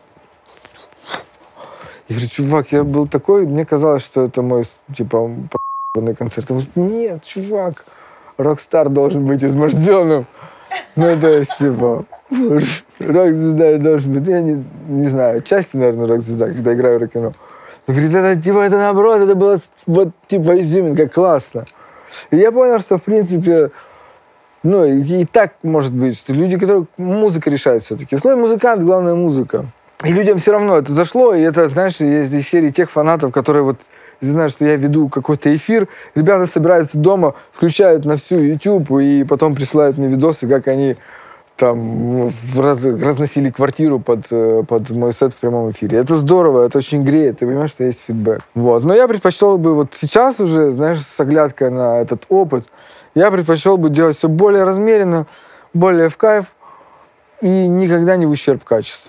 Я говорю, чувак, я был такой, мне казалось, что это мой, типа, концерт. Он говорит, нет, чувак, рок-стар должен быть изможденным. Ну, то есть, типа, рок-звезда должен быть, я не знаю, части, наверное, рок-звезда, когда играю рок-н-ролл. Он говорит, это наоборот, это было, вот, типа, изюминка, классно. И я понял, что, в принципе, ну, и так может быть, что люди, которые музыка решает все-таки. Слой музыкант, главное музыка. И людям все равно это зашло, и это, знаешь, есть из серии тех фанатов, которые вот знают, что я веду какой-то эфир, ребята собираются дома, включают на всю YouTube и потом присылают мне видосы, как они там разносили квартиру под мой сет в прямом эфире. Это здорово, это очень греет, ты понимаешь, что есть фидбэк. Вот. Но я предпочел бы вот сейчас уже, знаешь, с оглядкой на этот опыт, я предпочел бы делать все более размеренно, более в кайф и никогда не в ущерб качеству.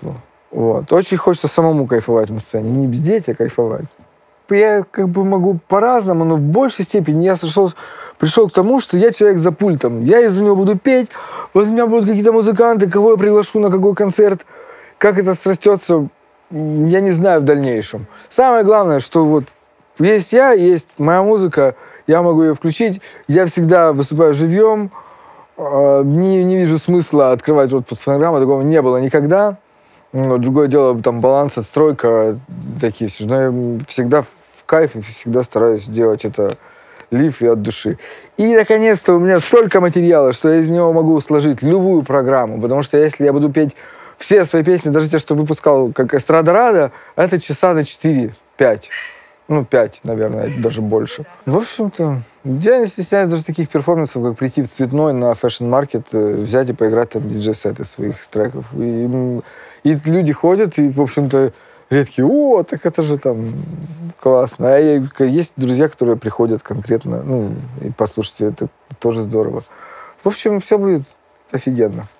Вот. Очень хочется самому кайфовать на сцене. Не бздеть, а кайфовать. Я как бы могу по-разному, но в большей степени я пришел к тому, что я человек за пультом. Я из-за него буду петь, возле меня будут какие-то музыканты, кого я приглашу на какой концерт. Как это срастется, я не знаю в дальнейшем. Самое главное, что вот есть я, есть моя музыка, я могу ее включить. Я всегда выступаю живьем, не вижу смысла открывать рот под фонограмму, такого не было никогда. Другое дело, там, баланс, отстройка, такие все. Но я всегда в кайф и всегда стараюсь делать это лив и от души. И, наконец-то, у меня столько материала, что я из него могу сложить любую программу, потому что если я буду петь все свои песни, даже те, что выпускал как «Эстрадарада», это часа на 4-5. Ну, 5, наверное, даже больше. В общем-то, я не стесняюсь даже таких перформансов, как прийти в Цветной на фэшн-маркет, взять и поиграть там диджей-сеты своих треков. И люди ходят, и, в общем-то, редкие, о, так это же там классно. А есть друзья, которые приходят конкретно, ну, и послушайте, это тоже здорово. В общем, все будет офигенно.